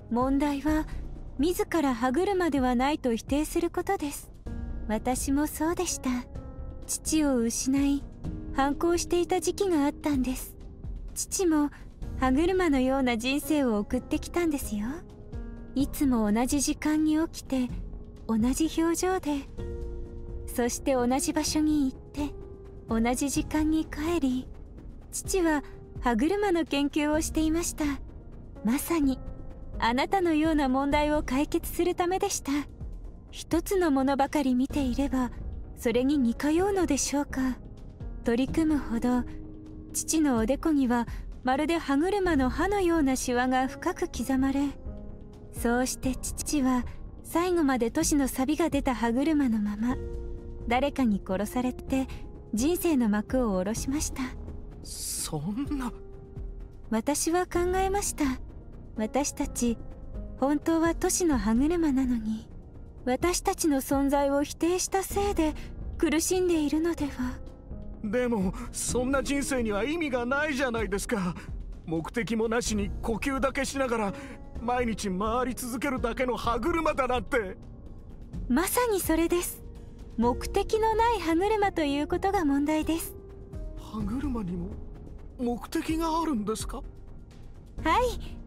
M: 問題は自ら歯車ではないと否定することです。私もそうでした。父を失い反抗していた時期があったんです。父も歯車のような人生を送ってきたんですよ。いつも同じ時間に起きて同じ表情で、そして同じ場所に行って同じ時間に帰り、父は歯車の研究をしていました。まさにあなたのような問題を解決するためでした。一つのものばかり見ていればそれに似通うのでしょうか。取り組むほど父のおでこにはまるで歯車の歯のようなシワが深く刻まれ、そうして父は最後まで都市の錆が出た歯車のまま誰かに殺されて人生の幕を下ろしました。
L: そんな。
M: 私は考えました。私たち本当は都市の歯車なのに、私たちの存在を否定したせいで苦しんでいるのでは。
L: でもそんな人生には意味がないじゃないですか。目的もなしに呼吸だけしながら毎日回り続けるだけの歯車だなんて。
M: まさにそれです。目的のない歯車ということが問題です。
L: 歯車にも目的があるんですか？
M: はい、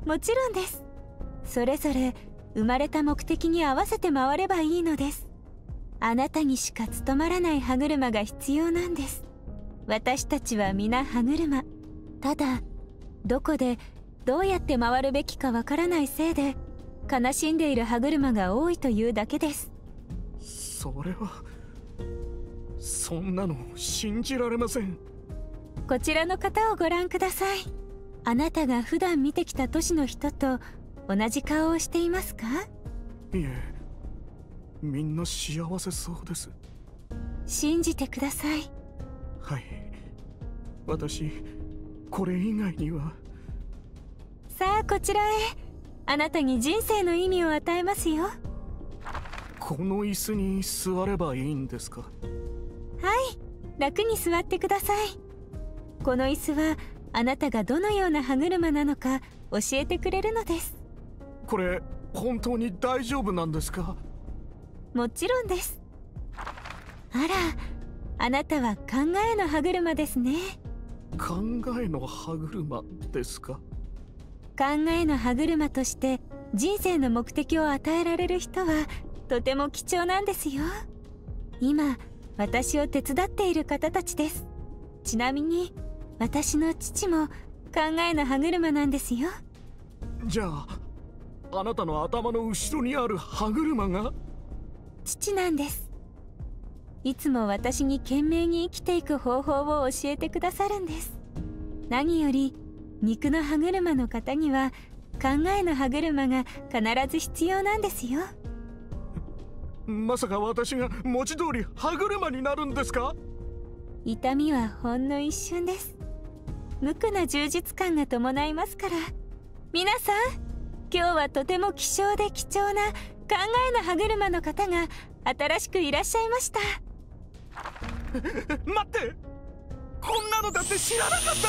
M: もちろんです。それぞれ生まれた目的に合わせて回ればいいのです。あなたにしか務まらない歯車が必要なんです。私たちは皆歯車。ただどこでどうやって回るべきかわからないせいで悲しんでいる歯車が多いというだけです。
L: それはそんなの信じられません。
M: こちらの方をご覧ください。あなたが普段見てきた都市の人と同じ顔をしていますか？
L: いえ、みんな幸せそうです。
M: 信じてください。
L: はい、私これ以外には。
M: さあこちらへ。あなたに人生の意味を与えますよ。
L: この椅子に座ればいいんですか？
M: はい、楽に座ってください。この椅子はあなたがどのような歯車なのか教えてくれるのです。
L: これ本当に大丈夫なんですか？
M: もちろんです。あら、あなたは考えの歯車ですね。
L: 考えの歯車ですか？
M: 考えの歯車として人生の目的を与えられる人はとても貴重なんですよ。今私を手伝っている方たちです。ちなみに私の父も考えの歯車なんですよ。
L: じゃああなたの頭の後ろにある歯車が
M: 父なんです。いつも私に懸命に生きていく方法を教えてくださるんです。何より肉の歯車の方には考えの歯車が必ず必要なんですよ。
L: まさか私が文字通り歯車になるんですか？
M: 痛みはほんの一瞬です。無垢な充実感が伴いますから。皆さん、今日はとても希少で貴重な考えの歯車の方が新しくいらっしゃいました。
L: 待って、こんなのだって知らなかったんです。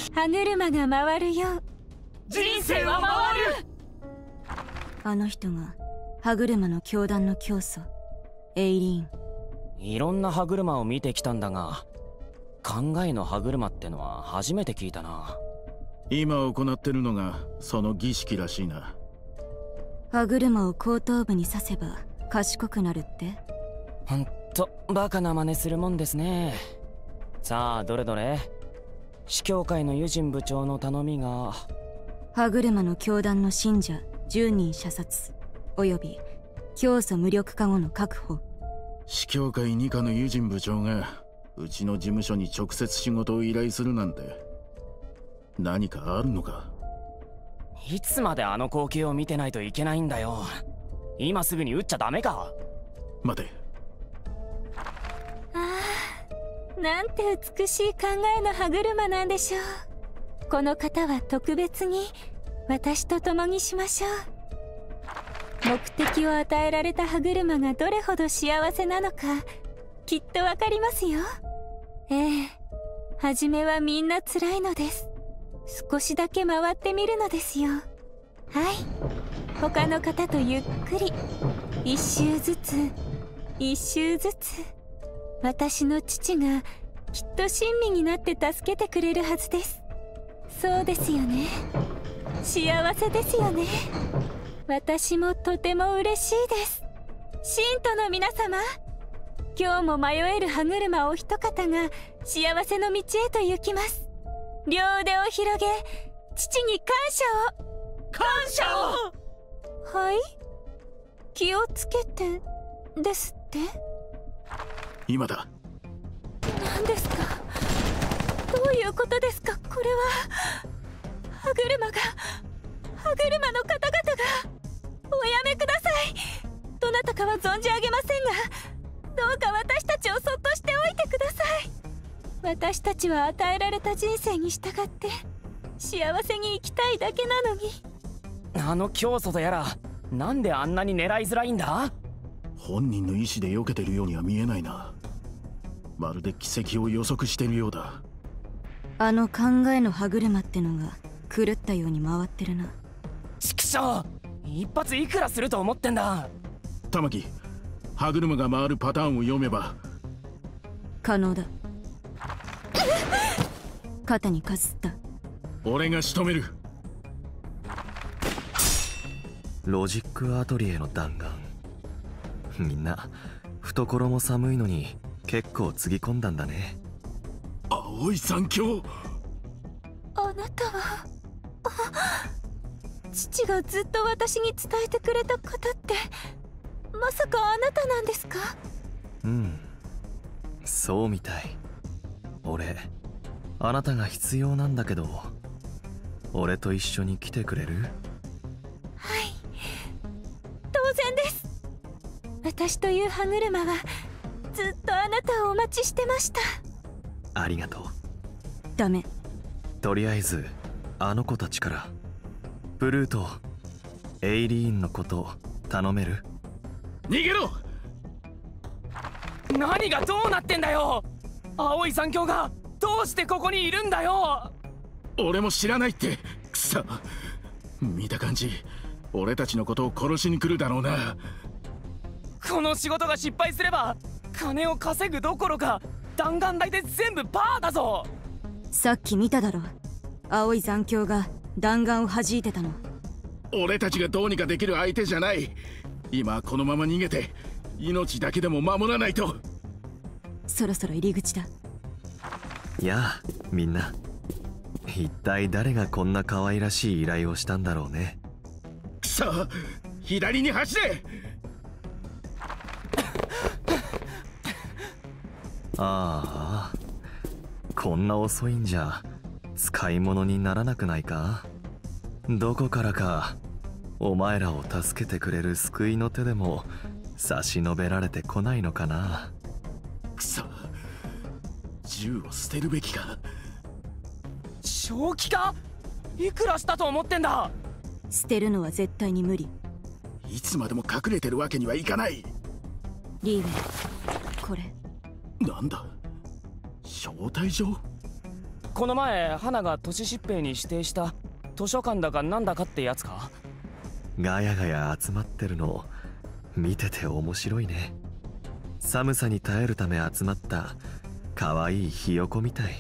M: 歯車が回るよう
J: 人生は回る。
N: あの人が歯車の教団の教祖エイリーン。
O: いろんな歯車を見てきたんだが、考えの歯車ってのは初めて聞いたな。
P: 今行ってるのがその儀式らしいな。
N: 歯車を後頭部に刺せば賢くなるって。
O: ほんとバカな真似するもんですね。さあどれどれ。司教会のユジン部長の頼みが、
N: 歯車の教団の信者10人射殺および教祖無力化後の確保。
P: 司教会2課のユジン部長がうちの事務所に直接仕事を依頼するなんて何かあるのか？
O: いつまであの光景を見てないといけないんだよ。今すぐに撃っちゃダメか？
P: 待て。
M: ああ、なんて美しい考えの歯車なんでしょう。この方は特別に私と共にしましょう。目的を与えられた歯車がどれほど幸せなのかきっとわかりますよ。ええ、初めはみんな辛いのです。少しだけ回ってみるのですよ。 他の方とゆっくり一周ずつ一周ずつ、私の父がきっと親身になって助けてくれるはずです。そうですよね。幸せですよね。私もとても嬉しいです。信徒の皆様、今日も迷える歯車お一方が幸せの道へと行きます。両腕を広げ、父に感謝を。はい、気をつけてですって。
P: 今だ。
M: 何ですか？どういうことですか？これは歯車の方々が。おやめください。どなたかは存じ上げませんが、どうか私たちをそっとしておいてください。私たちは与えられた人生に従って幸せに生きたいだけなのに。
O: あの教祖とやら、なんであんなに狙いづらいんだ？
P: 本人の意思で避けてるようには見えないな。まるで奇跡を予測してるようだ。
N: あの考えの歯車ってのが狂ったように回ってるな。
O: 畜生、一発いくらすると思ってんだ。
P: 玉木、歯車が回るパターンを読めば
N: 可能だ。肩にかすった。
P: 俺が仕留める。
A: ロジックアトリエの弾丸、みんな懐も寒いのに結構つぎ込んだんだね。
P: 青い三強。
M: あなたは父がずっと私に伝えてくれた方って、まさかあなたなんですか？
A: うん、そうみたい。俺、あなたが必要なんだけど、俺と一緒に来てくれる？
M: はい、当然です。私という歯車はずっとあなたをお待ちしてました。
A: ありがとう。
N: ダメ。
A: とりあえずあの子たちからブルーとエイリーンのこと頼める？
P: 逃げろ！
O: 何がどうなってんだよ。青い残響がどうしてここにいるんだよ。
P: 俺も知らないって。くそ、見た感じ俺たちのことを殺しに来るだろうな。
O: この仕事が失敗すれば金を稼ぐどころか弾丸代で全部パーだぞ。
N: さっき見ただろ、青い残響が弾丸を弾いてたの。
P: 俺たちがどうにかできる相手じゃない。今このまま逃げて命だけでも守らないと。
N: そろそろ入り口だ。
A: やあ、みんな、一体誰がこんな可愛らしい依頼をしたんだろうね。
P: くそ、左に走れ！
A: ああ、こんな遅いんじゃ使い物にならなくないか？どこからかお前らを助けてくれる救いの手でも差し伸べられてこないのかな。
P: くそ、銃を捨てるべきか。
O: 正気か？いくらしたと思ってんだ。
N: 捨てるのは絶対に無理。
P: いつまでも隠れてるわけにはいかない。
N: リーウェイ、これ
P: なんだ？招待状？
O: この前花が都市疾病に指定した図書館だかなんだかってやつか？
A: ガヤガヤ集まってるの見てて面白いね。寒さに耐えるため集まった可愛いひよこみたい。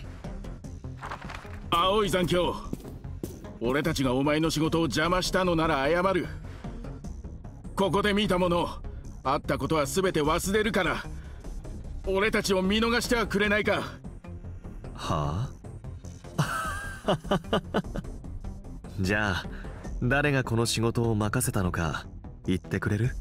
P: 青い残響、俺たちがお前の仕事を邪魔したのなら謝る。ここで見たもの、あったことは全て忘れるから、俺たちを見逃してはくれないか。
A: はあじゃあ誰がこの仕事を任せたのか言ってくれる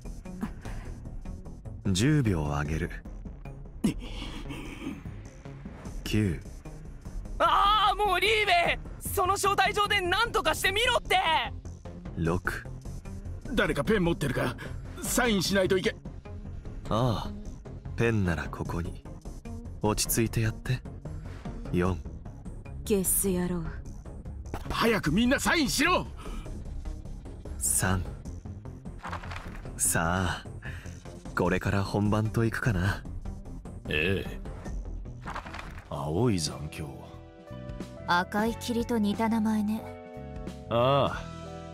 A: ？10秒あげる。9。
O: ああ、もうリーベ、その招待状で何とかしてみろって。
A: 6。
P: 誰かペン持ってるか？サインしないといけ。
A: ああ、ペンならここに。落ち着いてやって。4。
N: ゲス野郎、
P: 早くみんなサインしろ。
A: 3。さあ、これから本番といくかな。
C: ええ。青い残響。赤い霧と似た名前ね。
A: ああ、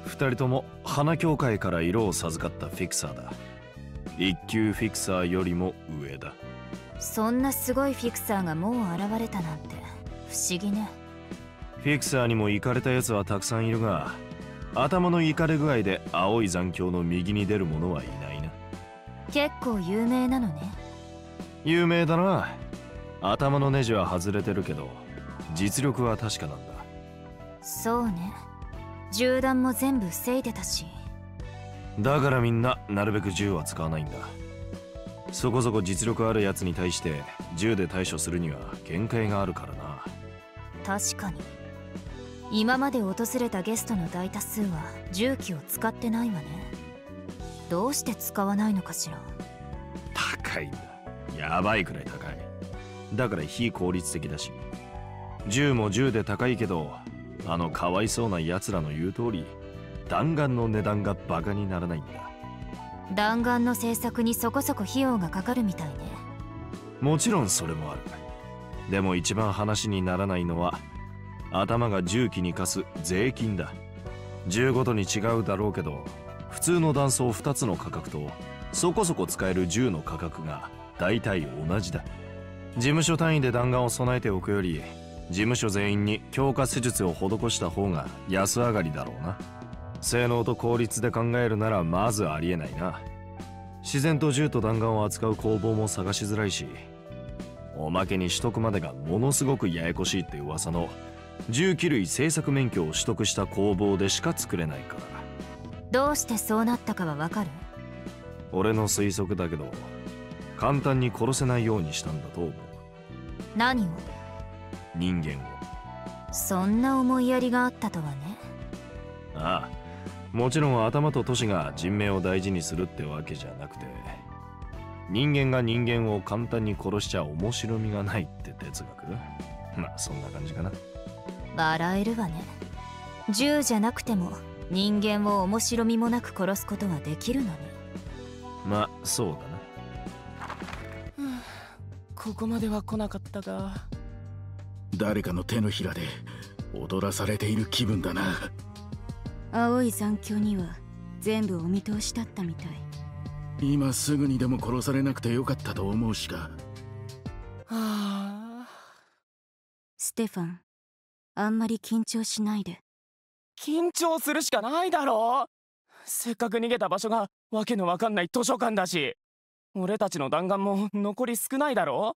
A: 2人とも花協会から色を授かったフィクサーだ。一級フィクサーよりも上だ。
C: そんなすごいフィクサーがもう現れたなんて不思議ね。
A: フィクサーにもイカれたやつはたくさんいるが、頭のイカれ具合で青い残響の右に出る者はいないな。
C: 結構有名なのね。
A: 有名だな。頭のネジは外れてるけど実力は確かなんだ。
C: そうね、銃弾も全部防いでたし。
A: だからみんななるべく銃は使わないんだ。そこそこ実力あるやつに対して銃で対処するには限界があるからな。
C: 確かに今まで訪れたゲストの大多数は銃器を使ってないわね。どうして使わないのかしら。
A: 高いんだ。やばいくらい高い。だから非効率的だし、銃も銃で高いけど、あのかわいそうな奴らの言う通り弾丸の値段がバカにならないんだ。
C: 弾丸の製作にそこそこ費用がかかるみたいね。
A: もちろんそれもある。でも一番話にならないのは頭が銃器に課す税金だ。銃ごとに違うだろうけど、普通の弾倉2つの価格とそこそこ使える銃の価格が大体同じだ。事務所単位で弾丸を備えておくより、事務所全員に強化施術を施した方が安上がりだろうな。性能と効率で考えるならまずありえないな。自然と銃と弾丸を扱う工房も探しづらいし、おまけに取得までがものすごくややこしいって噂の銃器類製作免許を取得した工房でしか作れないから。
C: どうしてそうなったかはわかる？
A: 俺の推測だけど、簡単に殺せないようにしたんだと思う。
C: 何を？
A: 人間を。
C: そんな思いやりがあったとはね。
A: ああ、もちろん頭と都市が人命を大事にするってわけじゃなくて、人間が人間を簡単に殺しちゃ面白みがないって哲学。まあそんな感じかな。
C: 笑えるわね。銃じゃなくても人間を面白みもなく殺すことはできるのに。
A: まあそうだな。
O: ここまでは来なかったが、
P: 誰かの手のひらで踊らされている気分だな。
N: 青い残響には全部お見通しだったみたい。
P: 今すぐにでも殺されなくてよかったと思うしか。
N: ステファン、あんまり緊張しないで。
O: 緊張するしかないだろ。せっかく逃げた場所がわけのわかんない図書館だし、俺たちの弾丸も残り少ないだろ。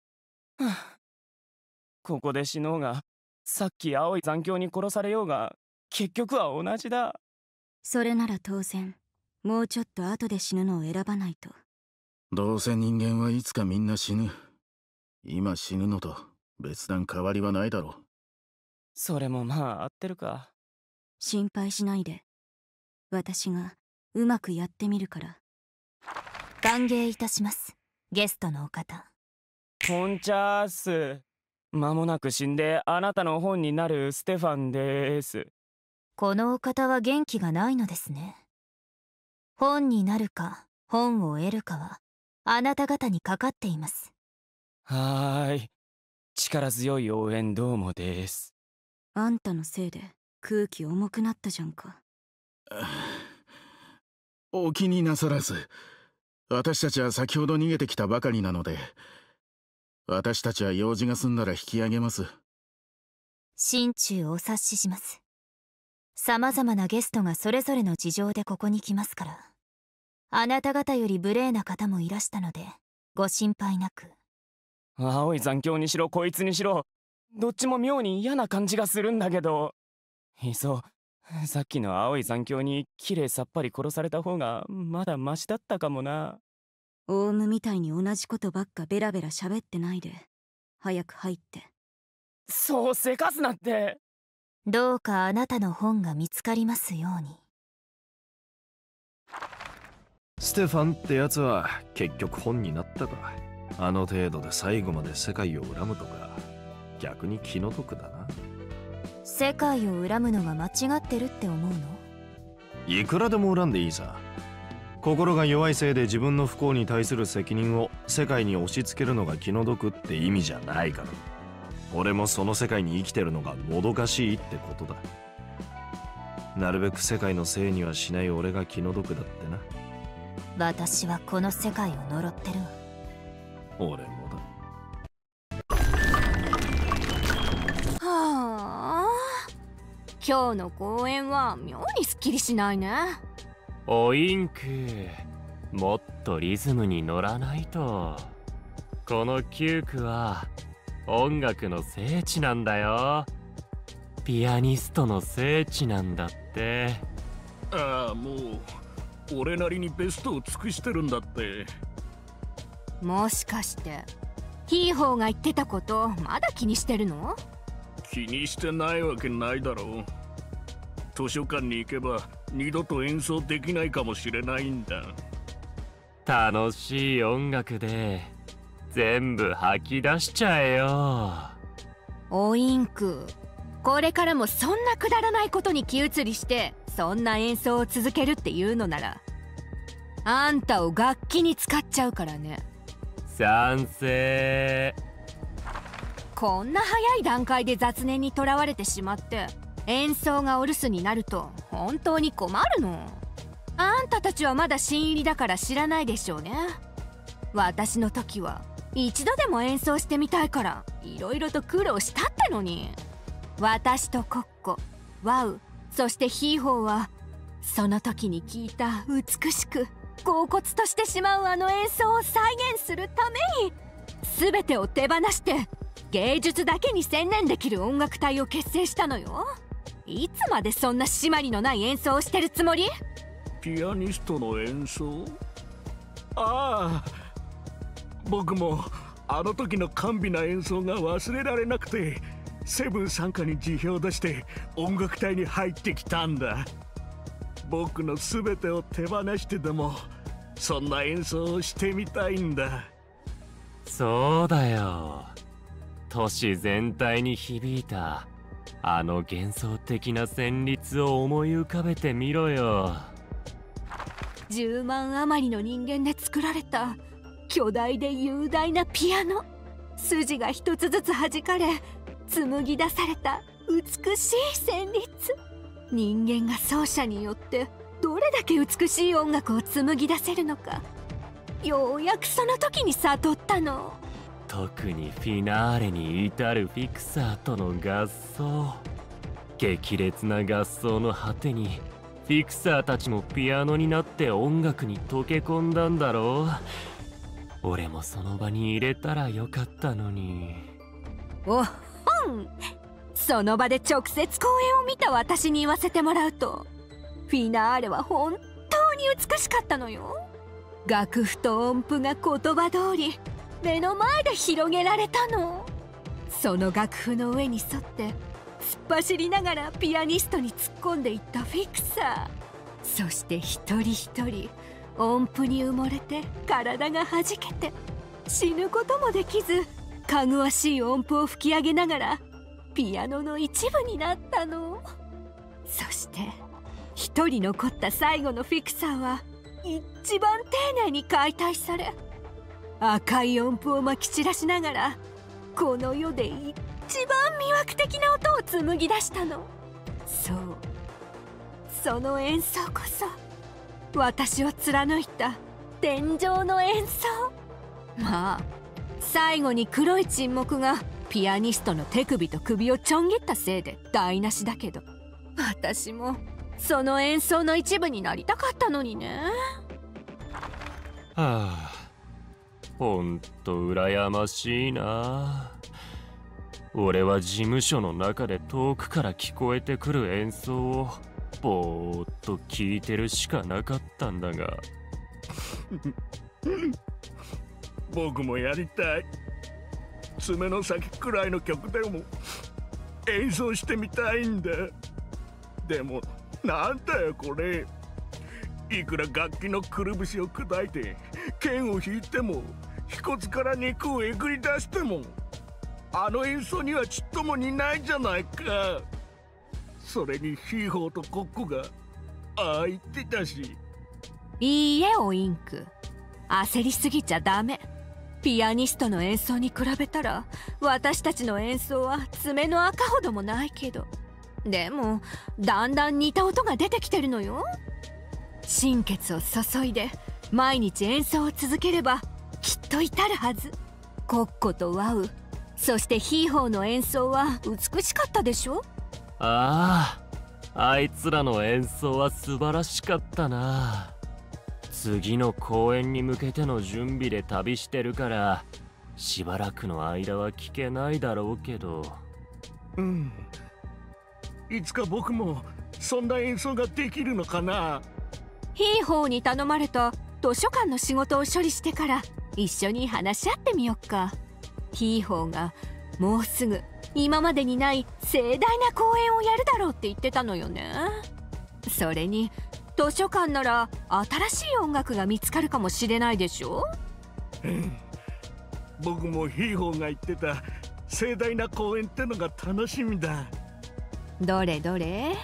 O: ここで死のうが、さっき青い残響に殺されようが、結局は同じだ。
N: それなら当然、もうちょっと後で死ぬのを選ばないと。
P: どうせ人間はいつかみんな死ぬ。今死ぬのと別段変わりはないだろう。
O: それもまあ合ってるか。
N: 心配しないで。私がうまくやってみるから。
C: 歓迎いたします、ゲストのお方。
O: こんちゃーす。間もなく死んであなたの本になるステファンです。
C: このお方は元気がないのですね。本になるか本を得るかはあなた方にかかっています。
O: はーい、力強い応援どうもです。
N: あんたのせいで空気重くなったじゃんか。
P: お気になさらず。私たちは先ほど逃げてきたばかりなので、私たちは用事が済んだら引き上げます。
C: 心中お察しします。様々なゲストがそれぞれの事情でここに来ますから、あなた方より無礼な方もいらしたのでご心配なく。
O: 青い残響にしろこいつにしろ、どっちも妙に嫌な感じがするんだけど。いっそさっきの青い残響にきれいさっぱり殺された方がまだマシだったかもな。
N: オウムみたいに同じことばっかベラベラ喋ってないで、早く入って。
O: そうせかすなって。
C: どうかあなたの本が見つかりますように。
A: ステファンってやつは結局本になったか。あの程度で最後まで世界を恨むとか、逆に気の毒だな。
C: 世界を恨むのが間違ってるって思うの？
A: いくらでも恨んでいいさ。心が弱いせいで自分の不幸に対する責任を世界に押し付けるのが気の毒って意味じゃないから。俺もその世界に生きてるのがもどかしいってことだ。 なるべく世界のせいにはしない俺が気の毒だってな。
C: 私はこの世界を呪ってるわ。
A: 俺もだ。
Q: はあ、今日の公演は妙にすっきりしないね。
O: オインク、もっとリズムに乗らないと。この9区は音楽の聖地なんだよ。ピアニストの聖地なんだって。
L: ああ、もう俺なりにベストを尽くしてるんだって。
Q: もしかしてヒーホーが言ってたことまだ気にしてるの？
L: 気にしてないわけないだろう。図書館に行けば二度と演奏できないかもしれないんだ。
O: 楽しい音楽で全部吐き出しちゃえよ。
Q: オインク、これからもそんなくだらないことに気移りしてそんな演奏を続けるっていうのなら、あんたを楽器に使っちゃうからね。
O: 賛成。
Q: こんな早い段階で雑念にとらわれてしまって演奏がお留守になると本当に困るの。あんたたちはまだ新入りだから知らないでしょうね。私の時は一度でも演奏してみたいからいろいろと苦労したってのに。私とコッコ、ワウ、そしてヒーホーはその時に聴いた美しく恍惚としてしまうあの演奏を再現するために全てを手放して芸術だけに専念できる音楽隊を結成したのよ。いつまでそんな締まりのない演奏をしてるつもり？
L: ピアニストの演奏？ああ、僕もあの時の甘美な演奏が忘れられなくてセブン参加に辞表を出して音楽隊に入ってきたんだ。僕の全てを手放してでもそんな演奏をしてみたいんだ。
O: そうだよ。都市全体に響いたあの幻想的な旋律を思い浮かべてみろよ。
Q: 10万余りの人間で作られた巨大で雄大なピアノ。筋が一つずつ弾かれ紡ぎ出された美しい旋律。人間が奏者によってどれだけ美しい音楽を紡ぎ出せるのか、ようやくその時に悟ったの。
O: 特にフィナーレに至るフィクサーとの合奏。激烈な合奏の果てにフィクサーたちもピアノになって音楽に溶け込んだんだろう。俺もその場に入れたらよかったのに。
Q: おっほん、その場で直接公演を見た私に言わせてもらうと、フィナーレは本当に美しかったのよ。楽譜と音符が言葉通り目の前で広げられたの。その楽譜の上に沿って突っ走りながらピアニストに突っ込んでいったフィクサー。そして一人一人音符に埋もれて体がはじけて死ぬこともできずかぐわしい音符を吹き上げながらピアノの一部になったの。そして一人残った最後のフィクサーは一番丁寧に解体され赤い音符をまき散らしながらこの世で一番魅惑的な音を紡ぎ出したの。そう、その演奏こそ私を貫いた天上の演奏。まあ最後に黒い沈黙がピアニストの手首と首をちょん切ったせいで台無しだけど、私もその演奏の一部になりたかったのにね。
O: はあ、ほんと羨ましいな。俺は事務所の中で遠くから聞こえてくる演奏をぼーっと聞いてるしかなかったんだが
L: 僕もやりたい。爪の先くらいの曲でも演奏してみたいんだ。でもなんだよこれ。いくら楽器のくるぶしを砕いて剣を引いても腓骨から肉をえぐり出してもあの演奏にはちっとも似ないじゃないか。それにヒーホーとコッコがああ言ってたし。
Q: いいえオインク、焦りすぎちゃダメ。ピアニストの演奏に比べたら私たちの演奏は爪の赤ほどもないけど、 でもだんだん似た音が出てきてるのよ。心血を注いで毎日演奏を続ければきっと至るはず。コッコとワウ、そしてヒーホーの演奏は美しかったでしょ。
O: ああ、あいつらの演奏は素晴らしかったな。次の公演に向けての準備で旅してるからしばらくの間は聞けないだろうけど。
L: うん、いつか僕もそんな演奏ができるのかな。
Q: ヒーホーに頼まれた図書館の仕事を処理してから一緒に話し合ってみよっか。ヒーホーがもうすぐ今までにない盛大な公演をやるだろうって言ってたのよね。それに図書館なら新しい音楽が見つかるかもしれないでしょ。
L: うん、僕もヒーホーが言ってた盛大な公演ってのが楽しみだ。
Q: どれどれ。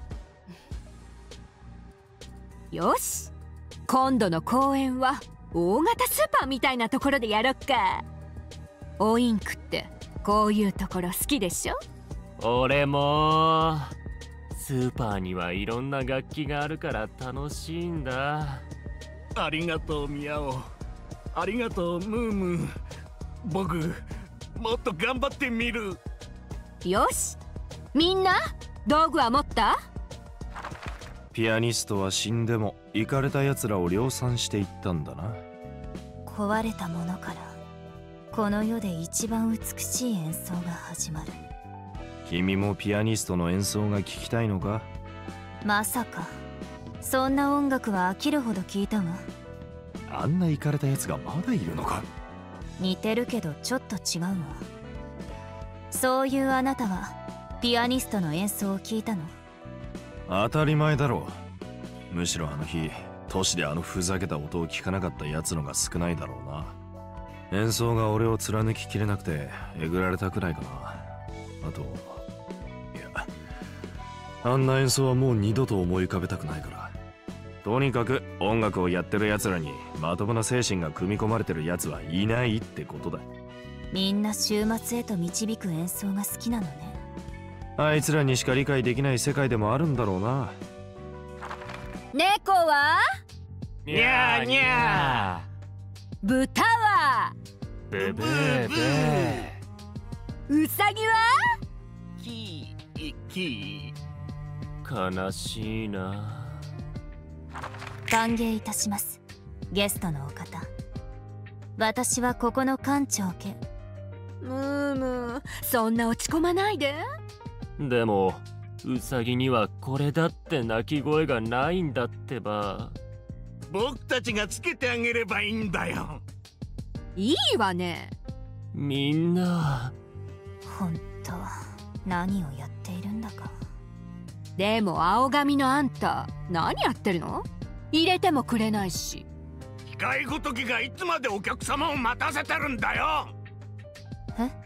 Q: よし、今度の公演は大型スーパーみたいなところでやろっか。オインクってこういうところ好きでしょ。
O: 俺もスーパーにはいろんな楽器があるから楽しいんだ。
L: ありがとうミヤオ、ありがとうムームー。僕もっと頑張ってみる。
Q: よし、みんな道具は持った？
A: ピアニストは死んでもイカれた奴らを量産していったんだな。
C: 壊れたものからこの世で一番美しい演奏が始まる。
A: 君もピアニストの演奏が聴きたいのか？
C: まさかそんな音楽は飽きるほど聞いたわ。
A: あんなイカれた奴がまだいるのか？
C: 似てるけどちょっと違うわ。そういうあなたはピアニストの演奏を聞いたの？
A: 当たり前だろう。むしろあの日都市であのふざけた音を聞かなかった奴のが少ないだろうな。演奏が俺を貫ききれなくてえぐられたくらいかな。あと、いや、あんな演奏はもう二度と思い浮かべたくないから。とにかく音楽をやってる奴らにまともな精神が組み込まれてる奴はいないってことだ。
C: みんな終末へと導く演奏が好きなのね。
A: あいつらにしか理解できない世界でもあるんだろうな。
Q: 猫は？
O: にゃーにゃ
Q: ー。豚は？
O: ブブーブー。
Q: うさぎは？
L: キーキ
O: ー。悲しいな。
C: 歓迎いたします、ゲストのお方。私はここの館長家。
Q: ムームー、そんな落ち込まないで。
O: でもウサギにはこれだって鳴き声がないんだってば。
L: 僕たちがつけてあげればいいんだよ。
Q: いいわね。
O: みんな
C: 本当何をやっているんだか。
Q: でも青髪のあんた何やってるの？入れてもくれないし。
L: 控えごときがいつまでお客様を待たせてるんだよ。
Q: え？めっ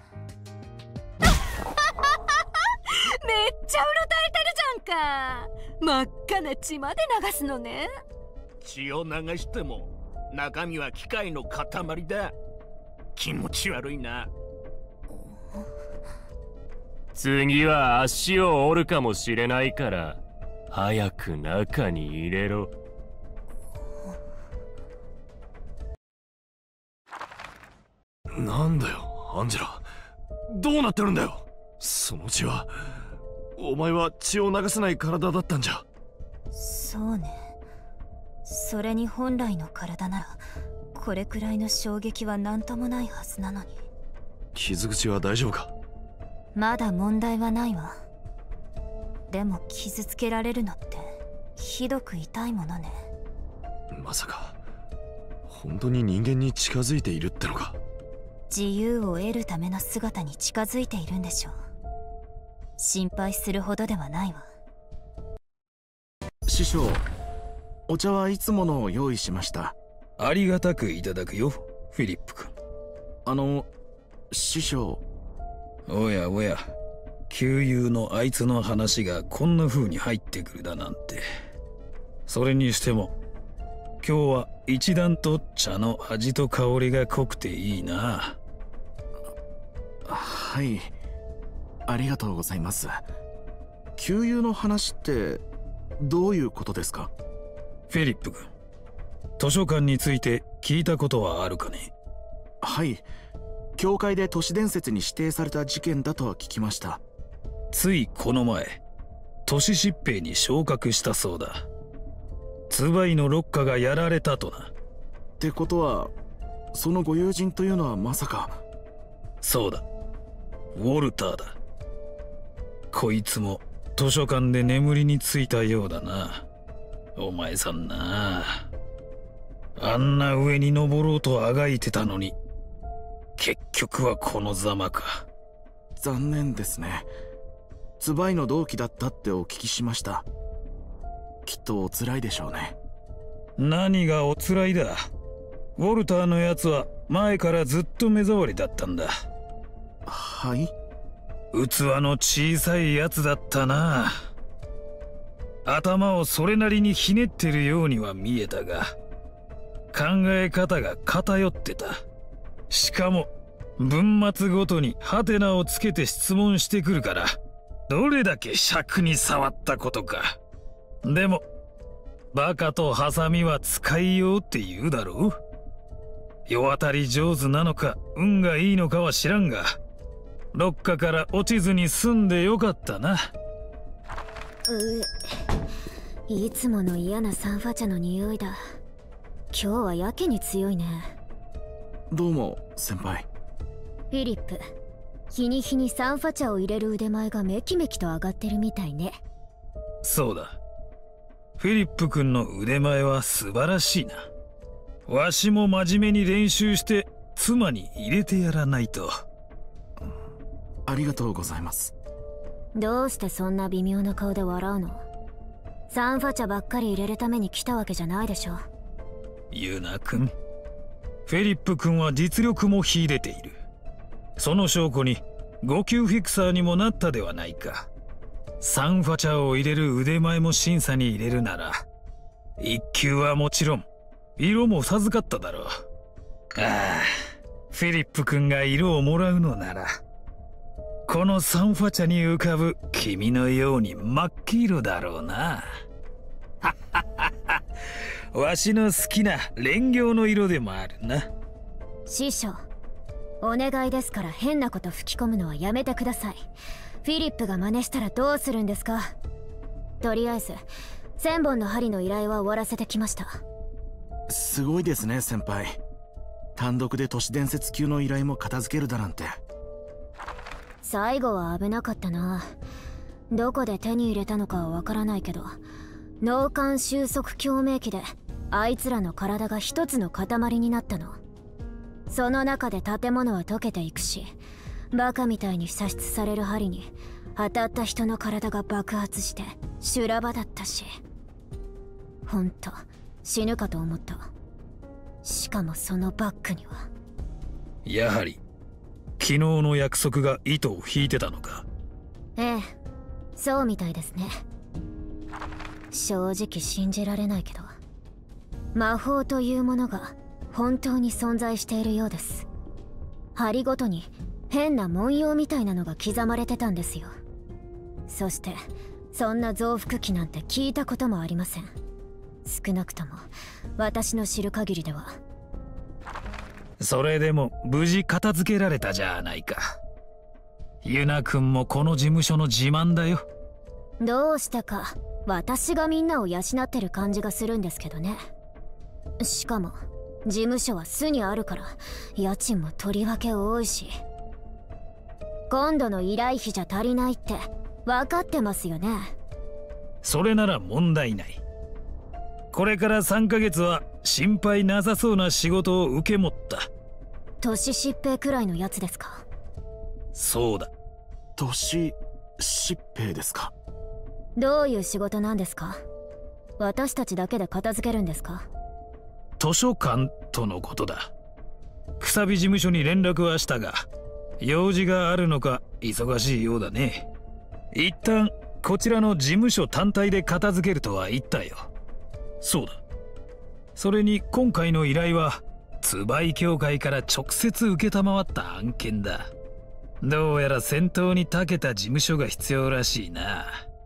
Q: ちゃうろたえてるじゃんか。真っ赤な血まで流すのね。
L: 血を流しても中身は機械の塊だ。気持ち悪いな。
O: 次は足を折るかもしれないから早く中に入れろ。
A: なんだよアンジェラ、どうなってるんだよ。その血は、お前は血を流せない体だったんじゃ。
C: そうね。それに本来の体ならこれくらいの衝撃は何ともないはずなのに。
A: 傷口は大丈夫か？
C: まだ問題はないわ。でも傷つけられるのってひどく痛いものね。
A: まさか本当に人間に近づいているってのか？
C: 自由を得るための姿に近づいているんでしょう。心配するほどではないわ。
R: 師匠、お茶はいつものを用意しました。
S: ありがたくいただくよ、フィリップ君。
R: 師匠。
S: おやおや、旧友のあいつの話がこんな風に入ってくるだなんて。それにしても今日は一段と茶の味と香りが濃くていいな。
R: はい、ありがとうございます。 給油の話ってどういうことですか？
S: フィリップ君、図書館について聞いたことはあるかね？
R: はい、教会で都市伝説に指定された事件だとは聞きました。
S: ついこの前、都市疾病に昇格したそうだ。ツバイのロッカがやられたとな。
R: ってことは、そのご友人というのはまさか。
S: そうだ、ウォルターだ。こいつも図書館で眠りについたようだな。お前さんな、あんな上に登ろうとあがいてたのに、結局はこのざまか。
R: 残念ですね。ツバイの同期だったってお聞きしました。きっとお辛いでしょうね。
S: 何がお辛いだ。ウォルターのやつは前からずっと目障りだったんだ。
R: はい？
S: 器の小さいやつだったな。頭をそれなりにひねってるようには見えたが、考え方が偏ってた。しかも文末ごとにハテナをつけて質問してくるから、どれだけ尺に触ったことか。でもバカとハサミは使いようって言うだろう。世渡り上手なのか運がいいのかは知らんが、どっかから落ちずに済んでよかったな。
C: いつもの嫌なサンファ茶の匂いだ。今日はやけに強いね。
R: どうも先輩。
C: フィリップ、日に日にサンファ茶を入れる腕前がめきめきと上がってるみたいね。
S: そうだ、フィリップ君の腕前は素晴らしいな。わしも真面目に練習して妻に入れてやらないと。
R: ありがとうございます。
C: どうしてそんな微妙な顔で笑うの？サンファ茶ばっかり入れるために来たわけじゃないでしょ。
S: ユナ君、フェリップ君は実力も秀でている。その証拠に5級フィクサーにもなったではないか。サンファ茶を入れる腕前も審査に入れるなら、1級はもちろん色も授かっただろう。ああ、フィリップ君が色をもらうのなら、このサンファ茶に浮かぶ君のように真っ黄色だろうな。わしの好きな蓮華の色でもあるな。
C: 師匠、お願いですから変なこと吹き込むのはやめてください。フィリップが真似したらどうするんですか？とりあえず1000本の針の依頼は終わらせてきました。
R: すごいですね先輩。単独で都市伝説級の依頼も片付けるだなんて。
C: 最後は危なかったな。どこで手に入れたのかはわからないけど、脳幹収束共鳴器であいつらの体が一つの塊になったの。その中で建物は溶けていくし、バカみたいに射出される針に当たった人の体が爆発して修羅場だったし、ほんと死ぬかと思った。しかもそのバックには
S: やはり昨日の約束が糸を引いてたのか？
C: ええ、そうみたいですね。正直信じられないけど、魔法というものが本当に存在しているようです。針ごとに変な文様みたいなのが刻まれてたんですよ。そしてそんな増幅器なんて聞いたこともありません。少なくとも私の知る限りでは。
S: それでも無事片付けられたじゃないか。ユナ君もこの事務所の自慢だよ。
C: どうしてか私がみんなを養ってる感じがするんですけどね。しかも事務所は巣にあるから家賃もとりわけ多いし、今度の依頼費じゃ足りないって分かってますよね。
S: それなら問題ない。これから3ヶ月は心配なさそうな仕事を受け持った。
C: 都市疾病くらいのやつですか？
S: そうだ。
R: 都市疾病ですか？
C: どういう仕事なんですか？私たちだけで片付けるんですか？
S: 図書館とのことだ。くさび事務所に連絡はしたが、用事があるのか忙しいようだね。一旦こちらの事務所単体で片付けるとは言ったよ。そうだ。それに今回の依頼はツバイ協会から直接受けたまわった案件だ。どうやら戦闘に長けた事務所が必要らしいな。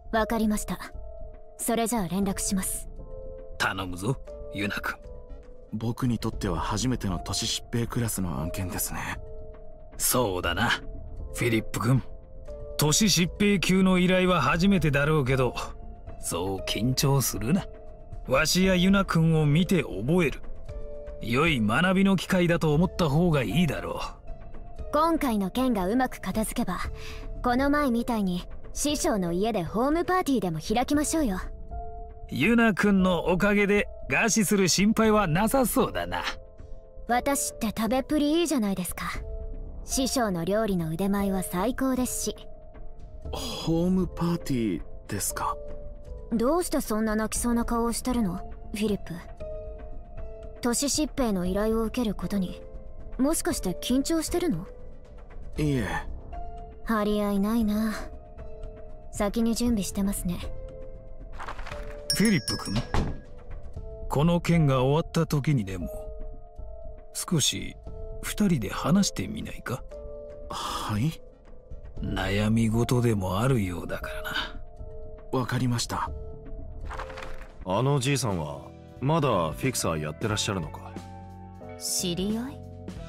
C: わかりました。それじゃあ連絡します。
S: 頼むぞユナ君。
R: 僕にとっては初めての都市疾病クラスの案件ですね。
S: そうだなフィリップ君。都市疾病級の依頼は初めてだろうけど、そう緊張するな。わしやユナ君を見て覚える良い学びの機会だと思った方がいいだろ
C: う。今回の件がうまく片付けば、この前みたいに師匠の家でホームパーティーでも開きましょうよ。
S: ユナ君のおかげで餓死する心配はなさそうだな。
C: 私って食べっぷりいいじゃないですか。師匠の料理の腕前は最高ですし。
R: ホームパーティーですか？
C: どうしてそんな泣きそうな顔をしてるのフィリップ。都市疾病の依頼を受けることにもしかして緊張してるの？
R: いえ。
C: 張り合いないな。先に準備してますね。
S: フィリップ君、この件が終わった時にでも少し二人で話してみないか？
R: はい。
S: 悩み事でもあるようだからな。
R: わかりました。
A: あのじいさんはまだフィクサーやってらっしゃるのか？
C: 知り合い？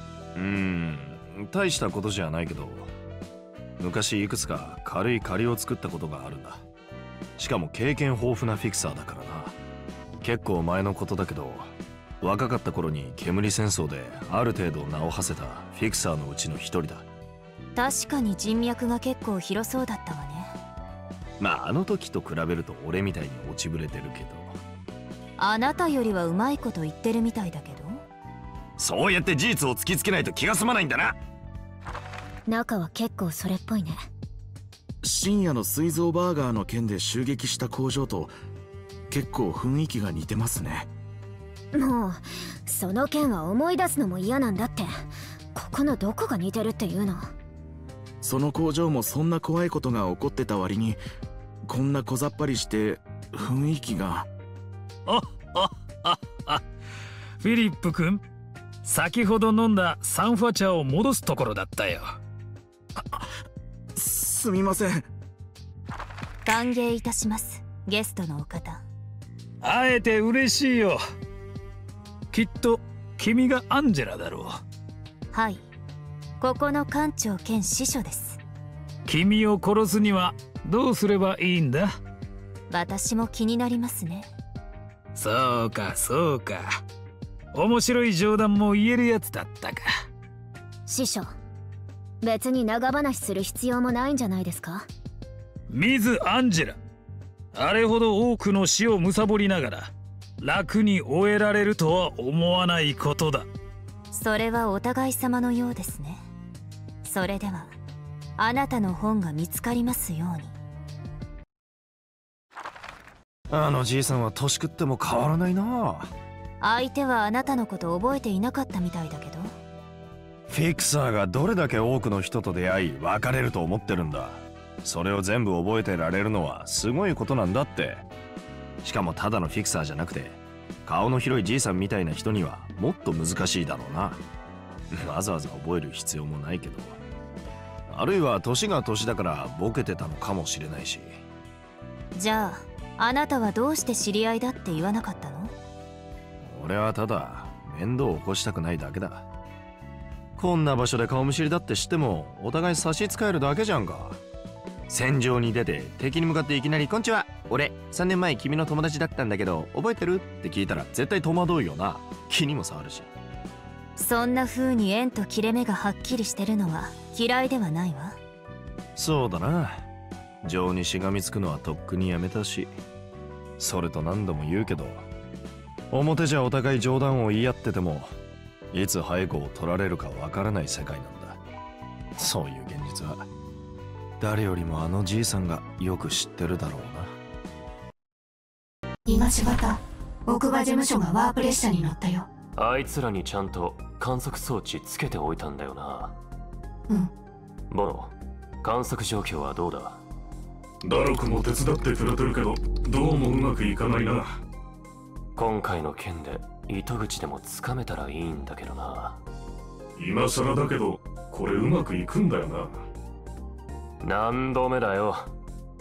A: 大したことじゃないけど、昔いくつか軽い借りを作ったことがあるんだ。しかも経験豊富なフィクサーだからな。結構前のことだけど、若かった頃に煙戦争である程度名を馳せたフィクサーのうちの一人だ。
C: 確かに人脈が結構広そうだったわね。
A: まああの時と比べると俺みたいに落ちぶれてるけど。
C: あなたよりはうまいこと言ってるみたいだけど。
A: そうやって事実を突きつけないと気が済まないんだな。
C: 中は結構それっぽいね。
R: 深夜の水蔵バーガーの件で襲撃した工場と結構雰囲気が似てますね。
C: もうその件は思い出すのも嫌なんだって。ここのどこが似てるっていうの？
R: その工場もそんな怖いことが起こってた割にこんな小ざっぱりして雰囲気が。
S: フィリップ君、先ほど飲んだサンファ茶を戻すところだったよ。
R: すみません。
C: 歓迎いたします、ゲストのお方。
S: 会えて嬉しいよ。きっと君がアンジェラだろう。
C: はい、ここの館長兼司書です。
S: 君を殺すにはどうすればいいんだ？
C: 私も気になりますね。
S: そうかそうか、面白い冗談も言えるやつだったか。
C: 師匠、別に長話する必要もないんじゃないですか？
S: ミズ・アンジェラ、あれほど多くの死を貪りながら楽に終えられるとは思わないことだ。
C: それはお互い様のようですね。それではあなたの本が見つかりますように。
A: あのじいさんは年食っても変わらないな。
C: 相手はあなたのこと覚えていなかったみたいだけど。
A: フィクサーがどれだけ多くの人と出会い別れると思ってるんだ。それを全部覚えてられるのはすごいことなんだって。しかもただのフィクサーじゃなくて、顔の広いじいさんみたいな人にはもっと難しいだろうな。わざわざ覚える必要もないけど。あるいは年が年だからボケてたのかもしれないし。
C: じゃああなたはどうして知り合いだって言わなかったの？
A: 俺はただ面倒を起こしたくないだけだ。こんな場所で顔見知りだって知ってもお互い差し支えるだけじゃんか。戦場に出て敵に向かっていきなり「こんにちは、俺3年前君の友達だったんだけど覚えてる?」って聞いたら絶対戸惑うよな。気にも障るし。
C: そんな風に縁と切れ目がはっきりしてるのは嫌いではないわ。
A: そうだな。情にしがみつくのはとっくにやめたし。それと何度も言うけど、表じゃお互い冗談を言い合っててもいつ背後を取られるかわからない世界なんだ。そういう現実は誰よりもあのじいさんがよく知ってるだろうな。
T: 今しがた奥歯事務所がワープ列車に乗ったよ。
U: あいつらにちゃんと観測装置つけておいたんだよな。
T: うん。
U: ボノ、観測状況はどうだ？
F: ダロクも手伝ってくれてるけど、どうもうまくいかないな。
U: 今回の件で糸口でもつかめたらいいんだけどな。
F: 今更だけどこれうまくいくんだよな。
U: 何度目だよ。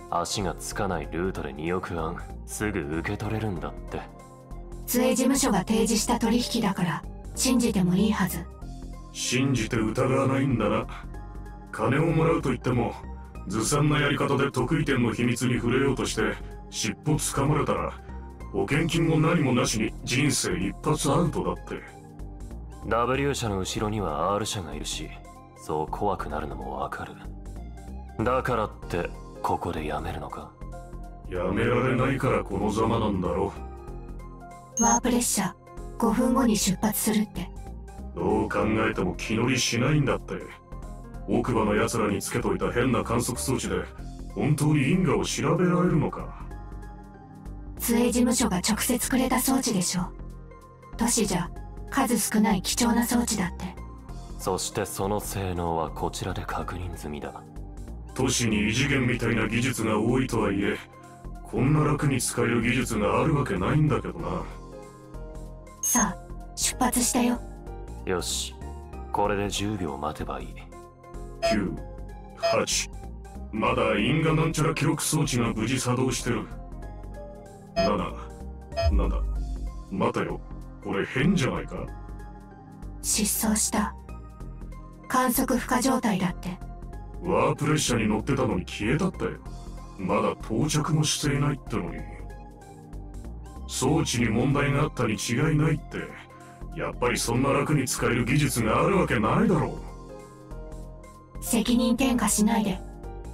U: 足がつかないルートで2億案すぐ受け取れるんだって。
T: 津江事務所が提示した取引だから信じてもいいはず。
F: 信じて疑わないんだな。金をもらうと言ってもずさんなやり方で得意点の秘密に触れようとして尻尾つかまれたら保険金も何もなしに人生一発アウトだって。
U: W 社の後ろには R 社がいるし、そう怖くなるのもわかる。だからってここでやめるのか？
F: やめられないからこのざまなんだろ
T: う。ワープ列車5分後に出発するって。
F: どう考えても気乗りしないんだって。奥歯の奴らにつけといた変な観測装置で本当に因果を調べられるのか？
T: 津江事務所が直接くれた装置でしょ。都市じゃ数少ない貴重な装置だって。
U: そしてその性能はこちらで確認済みだ。
F: 都市に異次元みたいな技術が多いとはいえ、こんな楽に使える技術があるわけないんだけどな。
T: さあ出発したよ。
U: よし、これで10秒待てばいい。
F: 9、8、まだ因果なんちゃら記録装置が無事作動してる。7、なんだ、待てよ、これ変じゃないか？
T: 失踪した。観測不可状態だって。
F: ワープ列車に乗ってたのに消えたって。まだ到着もしていないってのに。装置に問題があったに違いないって。やっぱりそんな楽に使える技術があるわけないだろう。
T: 責任転嫁しないで。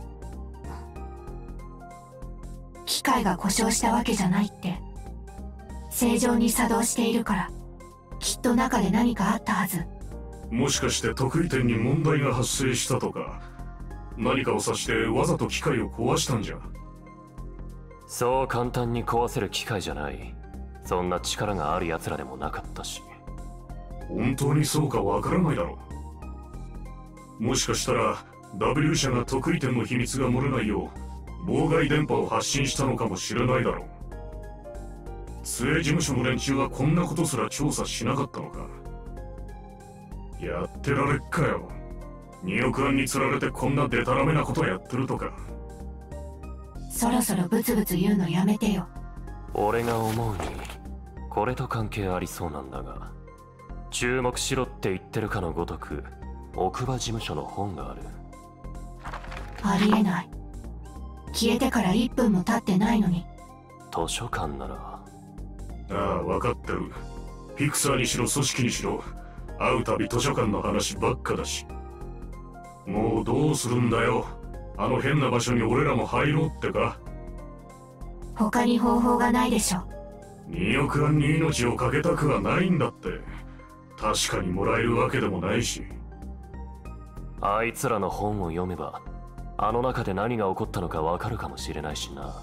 T: 機械が故障したわけじゃないって。正常に作動しているから、きっと中で何かあったはず。
F: もしかして得意点に問題が発生したとか、何かを指してわざと機械を壊したんじゃ。
U: そう簡単に壊せる機械じゃない。そんな力がある奴らでもなかったし。
F: 本当にそうかわからないだろう。もしかしたら W 社が得意点の秘密が漏れないよう妨害電波を発信したのかもしれないだろう。津江事務所の連中はこんなことすら調査しなかったのか。やってられっかよ。2億円に釣られてこんなデタラメなことやってるとか。
T: そろそろブツブツ言うのやめてよ。
U: 俺が思うにこれと関係ありそうなんだが、注目しろって言ってるかのごとく奥歯事務所の本がある。
T: ありえない。消えてから1分も経ってないのに。
U: 図書館なら。
F: ああ、分かってる。ピクサーにしろ組織にしろ会うたび図書館の話ばっかだし。もうどうするんだよ。あの変な場所に俺らも入ろうってか。
T: 他に方法がないでしょ。
F: 2億円に命をかけたくはないんだって。確かにもらえるわけでもないし。
U: あいつらの本を読めばあの中で何が起こったのかわかるかもしれないしな。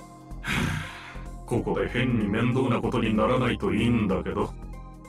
F: ここで変に面倒なことにならないといいんだけど。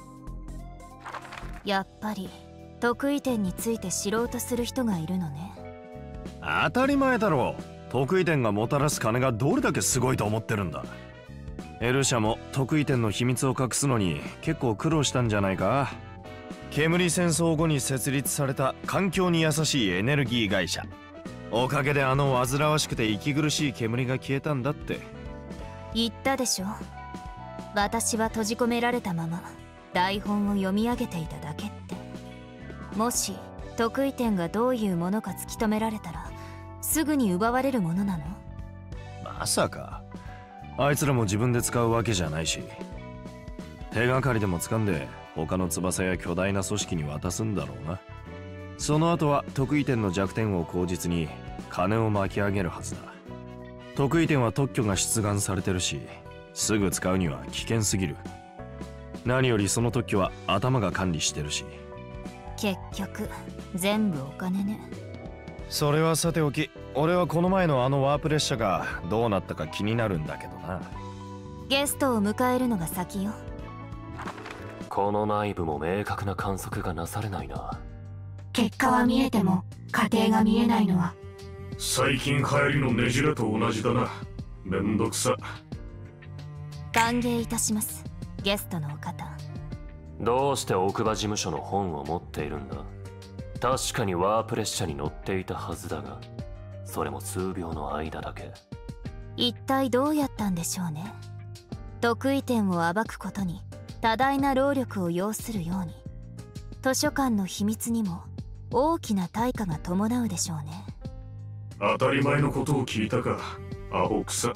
C: やっぱり得意点について知ろうとする人がいるのね。
A: 当たり前だろう。得意点がもたらす金がどれだけすごいと思ってるんだ。L 社も得意点の秘密を隠すのに結構苦労したんじゃないか。煙戦争後に設立された環境に優しいエネルギー会社。おかげであの煩わしくて息苦しい煙が消えたんだって。
C: 言ったでしょ。私は閉じ込められたまま台本を読み上げていただけって。もし得意点がどういうものか突き止められたらすぐに奪われるものなの？
A: まさかあいつらも自分で使うわけじゃないし、手がかりでも掴んで他の翼や巨大な組織に渡すんだろうな。その後は得意点の弱点を口実に金を巻き上げるはずだ。得意点は特許が出願されてるし、すぐ使うには危険すぎる。何よりその特許は頭が管理してるし。
C: 結局全部お金ね。
A: それはさておき、俺はこの前のあのワープ列車がどうなったか気になるんだけどな。
C: ゲストを迎えるのが先よ。
U: この内部も明確な観測がなされないな。
T: 結果は見えても過程が見えないのは
F: 最近流行りのねじれと同じだな。めんどくさ。
C: 歓迎いたします、ゲストのお方。
U: どうして奥歯事務所の本を持っているんだ？確かにワープ列車に乗っていたはずだが、それも数秒の間だけ。
C: 一体どうやったんでしょうね。得意点を暴くことに多大な労力を要するように、図書館の秘密にも大きな対価が伴うでしょうね。
L: 当たり前のことを聞いたか、アホ草。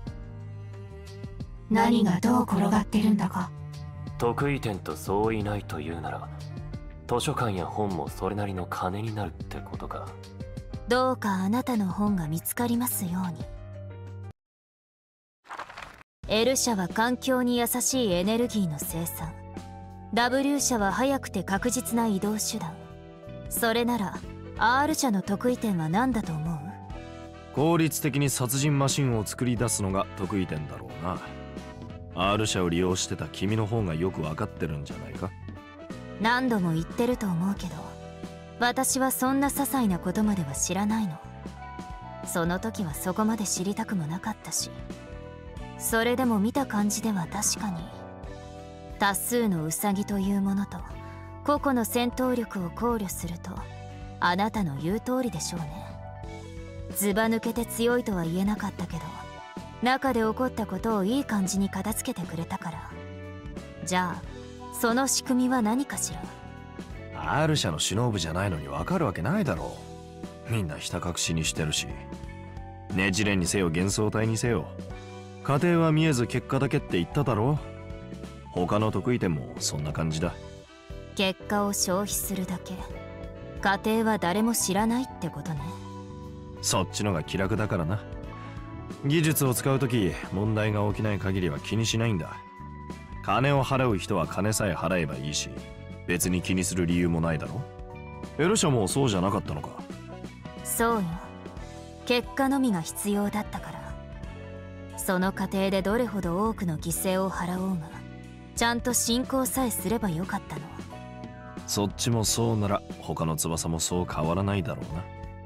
T: 何がどう転がってるんだか。
U: 得意点と相違ないというなら、図書館や本もそれなりの金になるってことか。
C: どうかあなたの本が見つかりますように。L 社は環境に優しいエネルギーの生産、W 社は早くて確実な移動手段。それなら R 社の得意点は何だと思う？
A: 効率的に殺人マシンを作り出すのが得意点だろうな。R 社を利用してた君の方がよく分かってるんじゃないか。
C: 何度も言ってると思うけど、私はそんな些細なことまでは知らないの。その時はそこまで知りたくもなかったし、それでも見た感じでは確かに多数のウサギというものと個々の戦闘力を考慮すると、あなたの言う通りでしょうね。ずば抜けて強いとは言えなかったけど、中で起こったことをいい感じに片付けてくれたから。じゃあその仕組みは何かしら。
A: R 社の首脳部じゃないのに分かるわけないだろう。みんなひた隠しにしてるし、ねじれにせよ幻想体にせよ、過程は見えず結果だけって言っただろう。他の得意点もそんな感じだ。
C: 結果を消費するだけ、過程は誰も知らないってことね。
A: そっちのが気楽だからな。技術を使うとき問題が起きない限りは気にしないんだ。金を払う人は金さえ払えばいいし、別に気にする理由もないだろ。L 社もそうじゃなかったのか。
C: そうよ、結果のみが必要だったから。その過程でどれほど多くの犠牲を払おうが、ちゃんと進行さえすればよかったの。
A: そっちもそうなら他の翼もそう変わらないだろうな。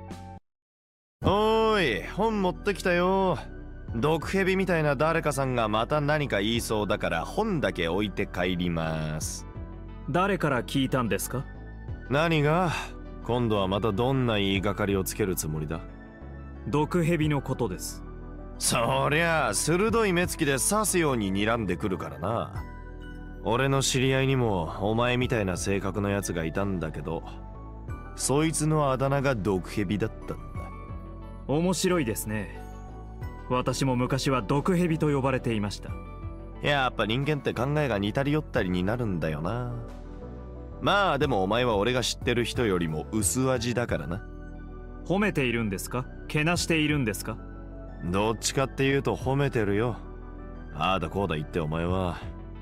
A: おーい、本持ってきたよ。毒蛇みたいな誰かさんがまた何か言いそうだから本だけ置いて帰ります。
G: 誰から聞いたんですか？
A: 何が？今度はまたどんな言いがかりをつけるつもりだ？
G: 毒蛇のことです。
A: そりゃあ鋭い目つきで刺すように睨んでくるからな。俺の知り合いにもお前みたいな性格のやつがいたんだけど、そいつのあだ名が毒蛇だったんだ。
G: 面白いですね。私も昔は毒蛇と呼ばれていました。
A: やっぱ人間って考えが似たり寄ったりになるんだよな。まあでもお前は俺が知ってる人よりも薄味だからな。
G: 褒めているんですか？けなしているんですか？
A: どっちかっていうと褒めてるよ。ああだこうだ言ってお前は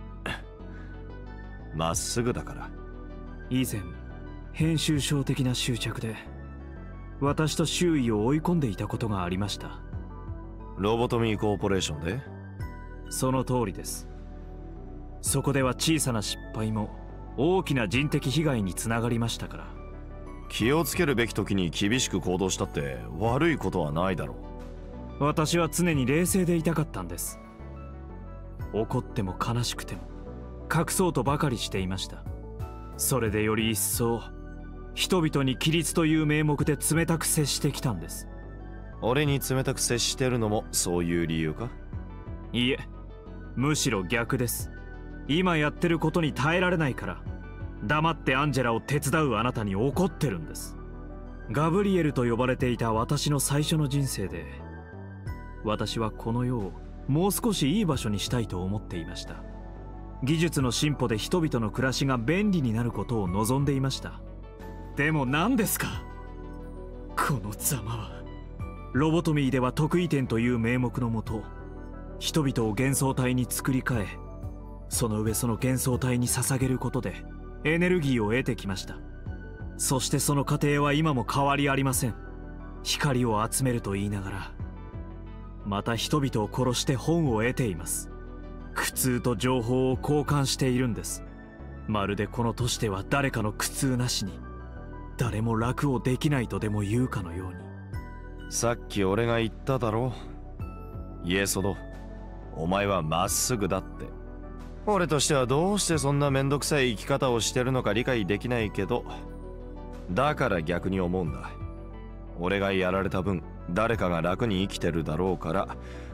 A: まっすぐだから。
G: 以前編集症的な執着で私と周囲を追い込んでいたことがありました。
A: ロボトミーコーポレーションで？
G: その通りです。そこでは小さな失敗も大きな人的被害につながりましたから。
A: 気をつけるべき時に厳しく行動したって悪いことはないだろ
G: う。私は常に冷静でいたかったんです。怒っても悲しくても隠そうとばかりしていました。それでより一層人々に規律という名目で冷たく接してきたんです。
A: 俺に冷たく接してるのもそういう理由か？
G: いいえ、むしろ逆です。今やってることに耐えられないから黙ってアンジェラを手伝うあなたに怒ってるんです。ガブリエルと呼ばれていた私の最初の人生で、私はこの世をもう少しいい場所にしたいと思っていました。技術の進歩で人々の暮らしが便利になることを望んでいました。でも何ですか、このざまは。ロボトミーでは得意点という名目のもと、人々を幻想体に作り変え、その上その幻想体に捧げることでエネルギーを得てきました。そしてその過程は今も変わりありません。光を集めると言いながら、また人々を殺して本を得ています。苦痛と情報を交換しているんです。まるでこの都市では誰かの苦痛なしに誰も楽をできないとでも言うかのように。
A: さっき俺が言っただろ。イエソド、お前はまっすぐだって。俺としてはどうしてそんなめんどくさい生き方をしてるのか理解できないけど、だから逆に思うんだ。俺がやられた分誰かが楽に生きてるだろうから、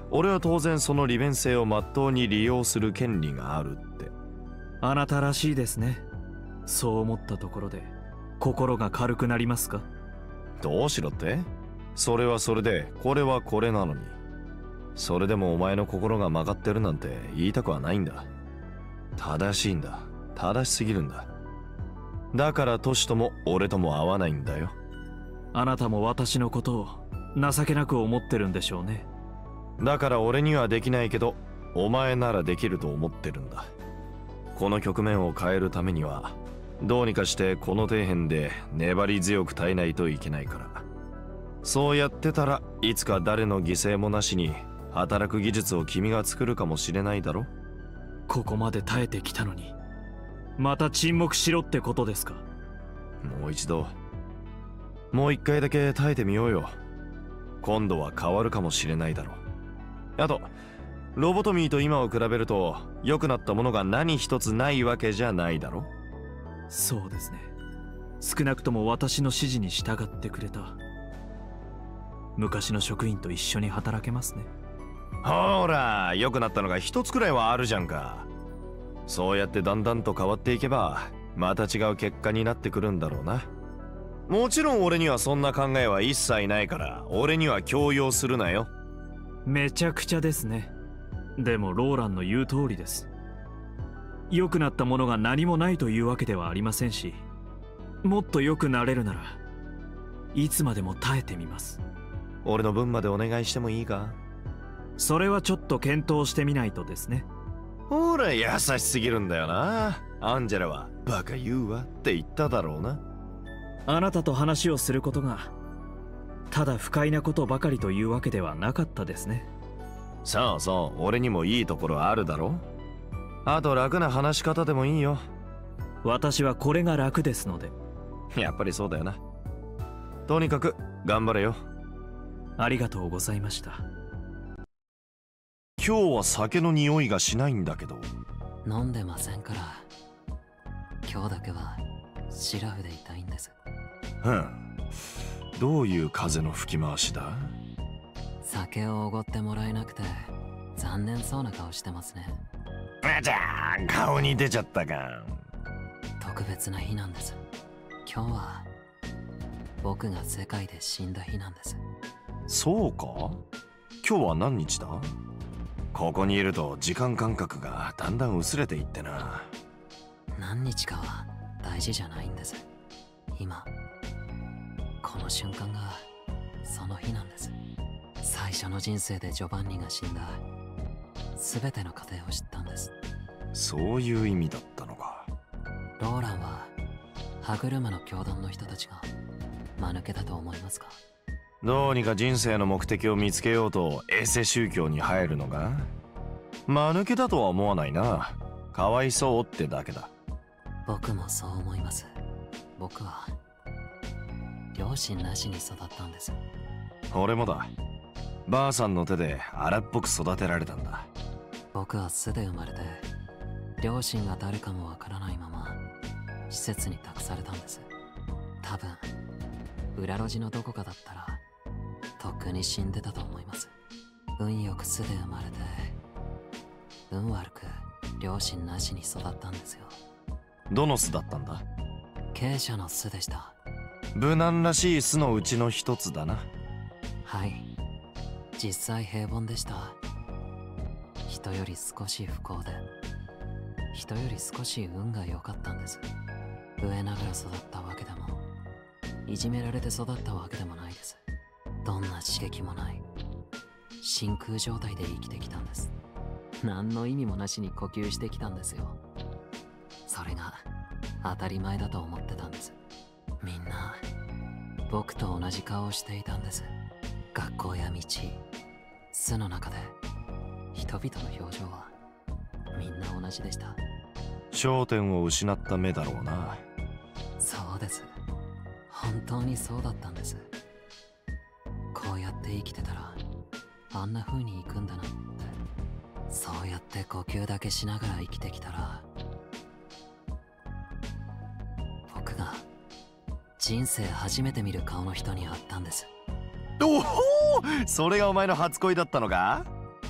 A: 俺は当然その利便性をまっとうに利用する権利があるって。
G: あなたらしいですね。そう思ったところで心が軽くなりますか？
A: どうしろって？それはそれでこれはこれなのに。それでもお前の心が曲がってるなんて言いたくはないんだ。正しいんだ。正しすぎるんだ。だからトシとも俺とも合わないんだよ。
G: あなたも私のことを情けなく思ってるんでしょうね。
A: だから俺にはできないけどお前ならできると思ってるんだ。この局面を変えるためにはどうにかしてこの底辺で粘り強く耐えないといけないから。そうやってたらいつか誰の犠牲もなしに働く技術を君が作るかもしれないだろ。
G: ここまで耐えてきたのにまた沈黙しろってことですか？
A: もう一度もう一回だけ耐えてみようよ。今度は変わるかもしれないだろう。あとロボトミーと今を比べると良くなったものが何一つないわけじゃないだろ。
G: そうですね。少なくとも私の指示に従ってくれた昔の職員と一緒に働けますね。
A: ほら、良くなったのが一つくらいはあるじゃんか。そうやってだんだんと変わっていけばまた違う結果になってくるんだろうな。もちろん俺にはそんな考えは一切ないから俺には強要するなよ。
G: めちゃくちゃですね。でもローランの言う通りです。良くなったものが何もないというわけではありませんし、もっと良くなれるならいつまでも耐えてみます。
A: 俺の分までお願いしてもいいか？
G: それはちょっと検討してみないとですね。
A: ほら優しすぎるんだよな。アンジェラはバカ言うわって言っただろうな。
G: あなたと話をすることがただ不快なことばかりというわけではなかったですね。
A: そうそう、俺にもいいところあるだろ。あと楽な話し方でもいいよ。
G: 私はこれが楽ですので。
A: やっぱりそうだよな。とにかく頑張れよ。
G: ありがとうございました。
A: 今日は酒の匂いがしないんだけど。
H: 飲んでませんから。今日だけはシラフでいたいんです。
A: どういう風の吹き回しだ？
H: 酒をおごってもらえなくて残念そうな顔してますね。
A: あちゃー、顔に出ちゃったか。
H: 特別な日なんです。今日は僕が世界で死んだ日なんです。
A: そうか？今日は何日だ？ここにいると時間感覚がだんだん薄れていってな。
H: 何日かは大事じゃないんです。今この瞬間がその日なんです。最初の人生でジョバンニが死んだ全ての過程を知ったんです。
A: そういう意味だったのか。
H: ローランは歯車の教団の人たちが間抜けだと思いますか？
A: どうにか人生の目的を見つけようとエセ宗教に入るのが間抜けだとは思わないな。かわいそうってだけだ。
H: 僕もそう思います。僕は両親なしに育ったんです。
A: 俺もだ。ばあさんの手で荒っぽく育てられたんだ。
H: 僕は巣で生まれて両親が誰かもわからないまま施設に託されたんです。多分裏路地のどこかだったらとっくに死んでたと思います。運よく巣で生まれて運悪く両親なしに育ったんですよ。
A: どの巣だったんだ？
H: 鶏舎の巣でした。
A: 無難らしい巣のうちの一つだな。
H: はい、実際平凡でした。人より少し不幸で人より少し運が良かったんです。飢えながら育ったわけでもいじめられて育ったわけでもないです。どんな刺激もない真空状態で生きてきたんです。何の意味もなしに呼吸してきたんですよ。それが当たり前だと思ってたんです。みんな僕と同じ顔をしていたんです。学校や道、巣の中で人々の表情はみんな同じでした。
A: 焦点を失った目だろうな。
H: そうです。本当にそうだったんです。こうやって生きてたらあんな風に行くんだなって。そうやって呼吸だけしながら生きてきたら僕が人生初めて見る顔の人に会ったんです。
A: おお、それがお前の初恋だったのか？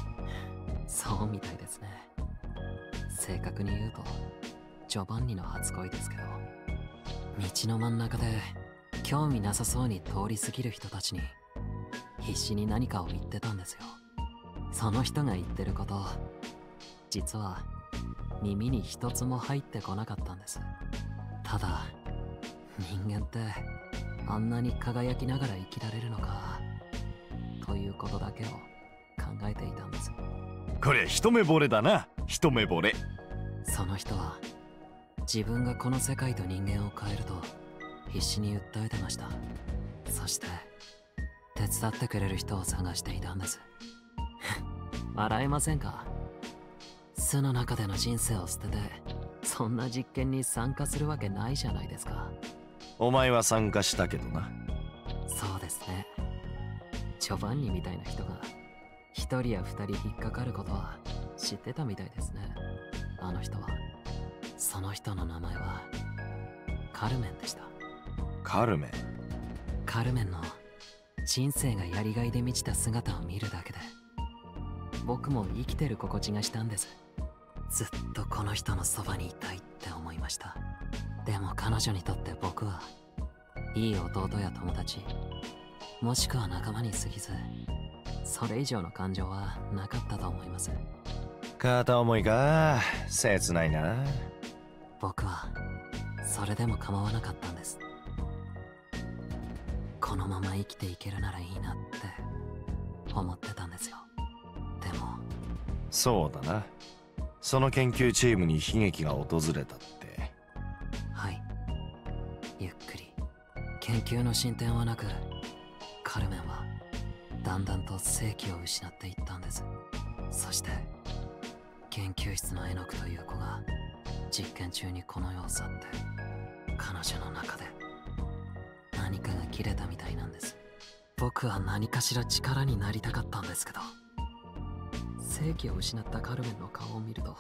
H: そうみたいですね。正確に言うとジョバンニの初恋ですけど、道の真ん中で興味なさそうに通り過ぎる人たちに必死に何かを言ってたんですよ。その人が言ってること、実は耳に一つも入ってこなかったんです。ただ人間ってあんなに輝きながら生きられるのかということだけを考えていたんです。
A: こりゃ一目惚れだな、一目惚れ。
H: その人は自分がこの世界と人間を変えると必死に訴えてました。そして手伝ってくれる人を探していたんです。笑えませんか？巣の中での人生を捨ててそんな実験に参加するわけないじゃないですか。
A: お前は参加したけどな。
H: そうですね。ジョバンニみたいな人が一人や二人引っかかることは知ってたみたいですね。あの人は。その人の名前はカルメンでした。
A: カルメン。
H: カルメンの人生がやりがいで満ちた姿を見るだけで僕も生きてる心地がしたんです。ずっとこの人のそばにいたいって思いました。でも彼女にとって僕はいい弟や友達、もしくは仲間に過ぎず、それ以上の感情はなかったと思います。
A: 片思いか、切ないな。
H: 僕はそれでも構わなかったんです。このまま生きていけるならいいなって思ってたんですよ。でも
A: そうだな、その研究チームに悲劇が訪れたって。
H: はい、ゆっくり。研究の進展はなく、カルメンはだんだんと生気を失っていったんです。そして研究室のエノクという子が実験中にこの世を去って、彼女の中で何かが切れたみたいなんです。僕は何かしら力になりたかったんですけど、生気を失ったカルメンの顔を見ると、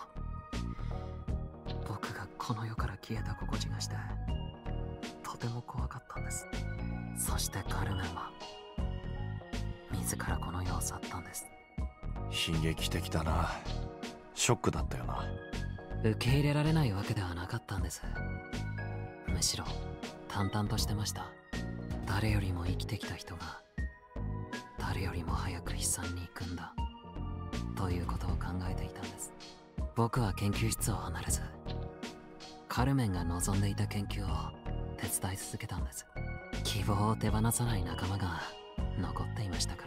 H: 僕がこの世から消えた心地がしてとても怖かったんです。そしてカルメンは自らこの世を去ったんです。
A: 悲劇的だな。ショックだったよな。
H: 受け入れられないわけではなかったんです。むしろ淡々としてました。誰よりも生きてきた人が誰よりも早く悲惨に行くんだということを考えていたんです。僕は研究室を離れず、カルメンが望んでいた研究を手伝い続けたんです。希望を手放さない仲間が残っていましたから。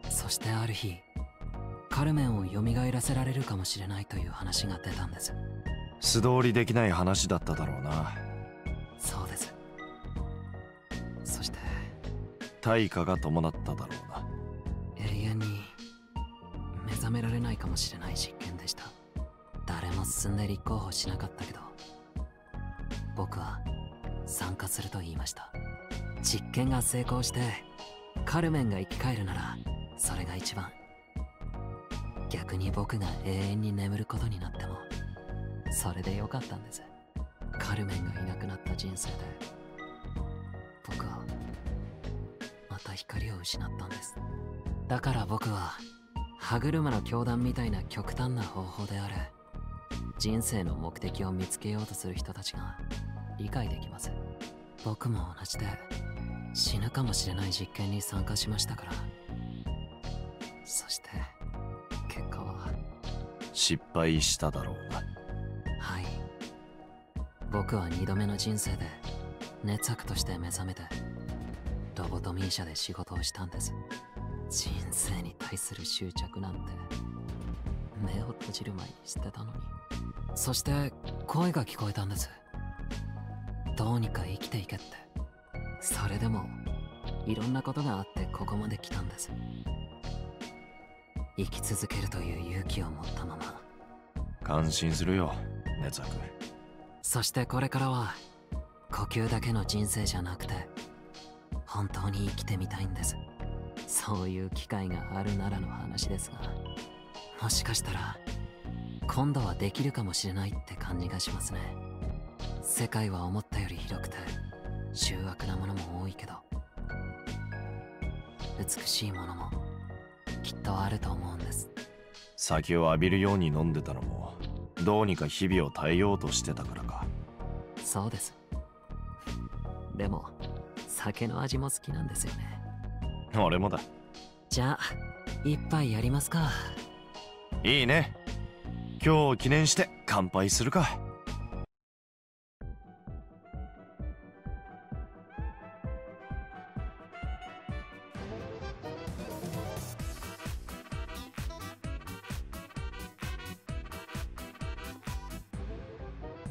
H: そしてある日、カルメンを蘇らせられるかもしれないという話が出たんです。
A: 素通りできない話だっただろうな。
H: そうです。そして
A: 対価が伴っただろうな。
H: 永遠に目覚められないかもしれない実験でした。誰も進んで立候補しなかったけど、僕は参加すると言いました。実験が成功してカルメンが生き返るならそれが一番。逆に僕が永遠に眠ることになってもそれでよかったんです。カルメンがいなくなった人生で僕はまた光を失ったんです。だから僕は歯車の教団みたいな極端な方法である人生の目的を見つけようとする人たちが理解できます。僕も同じで死ぬかもしれない実験に参加しましたから。そして結果は
A: 失敗しただろうな。
H: はい。僕は2度目の人生で熱悪として目覚めてロボトミー社で仕事をしたんです。人生に対する執着なんて目を閉じる前に捨てたのに。そして声が聞こえたんです。どうにか生きていけって。それでもいろんなことがあってここまで来たんです。生き続けるという勇気を持ったまま。
A: 感心するよ、熱悪。
H: そしてこれからは呼吸だけの人生じゃなくて本当に生きてみたいんです。そういう機会があるならの話ですが、もしかしたら今度はできるかもしれないって感じがしますね。世界は思ったより広くて醜悪なものも多いけど、美しいものもきっとあると思うんです。
A: 酒を浴びるように飲んでたのもどうにか日々を耐えようとしてたからか。
H: そうです。でも酒の味も好きなんですよね。
A: 俺もだ。
H: じゃあ一杯やりますか。
A: いいね。今日を記念して乾杯するか。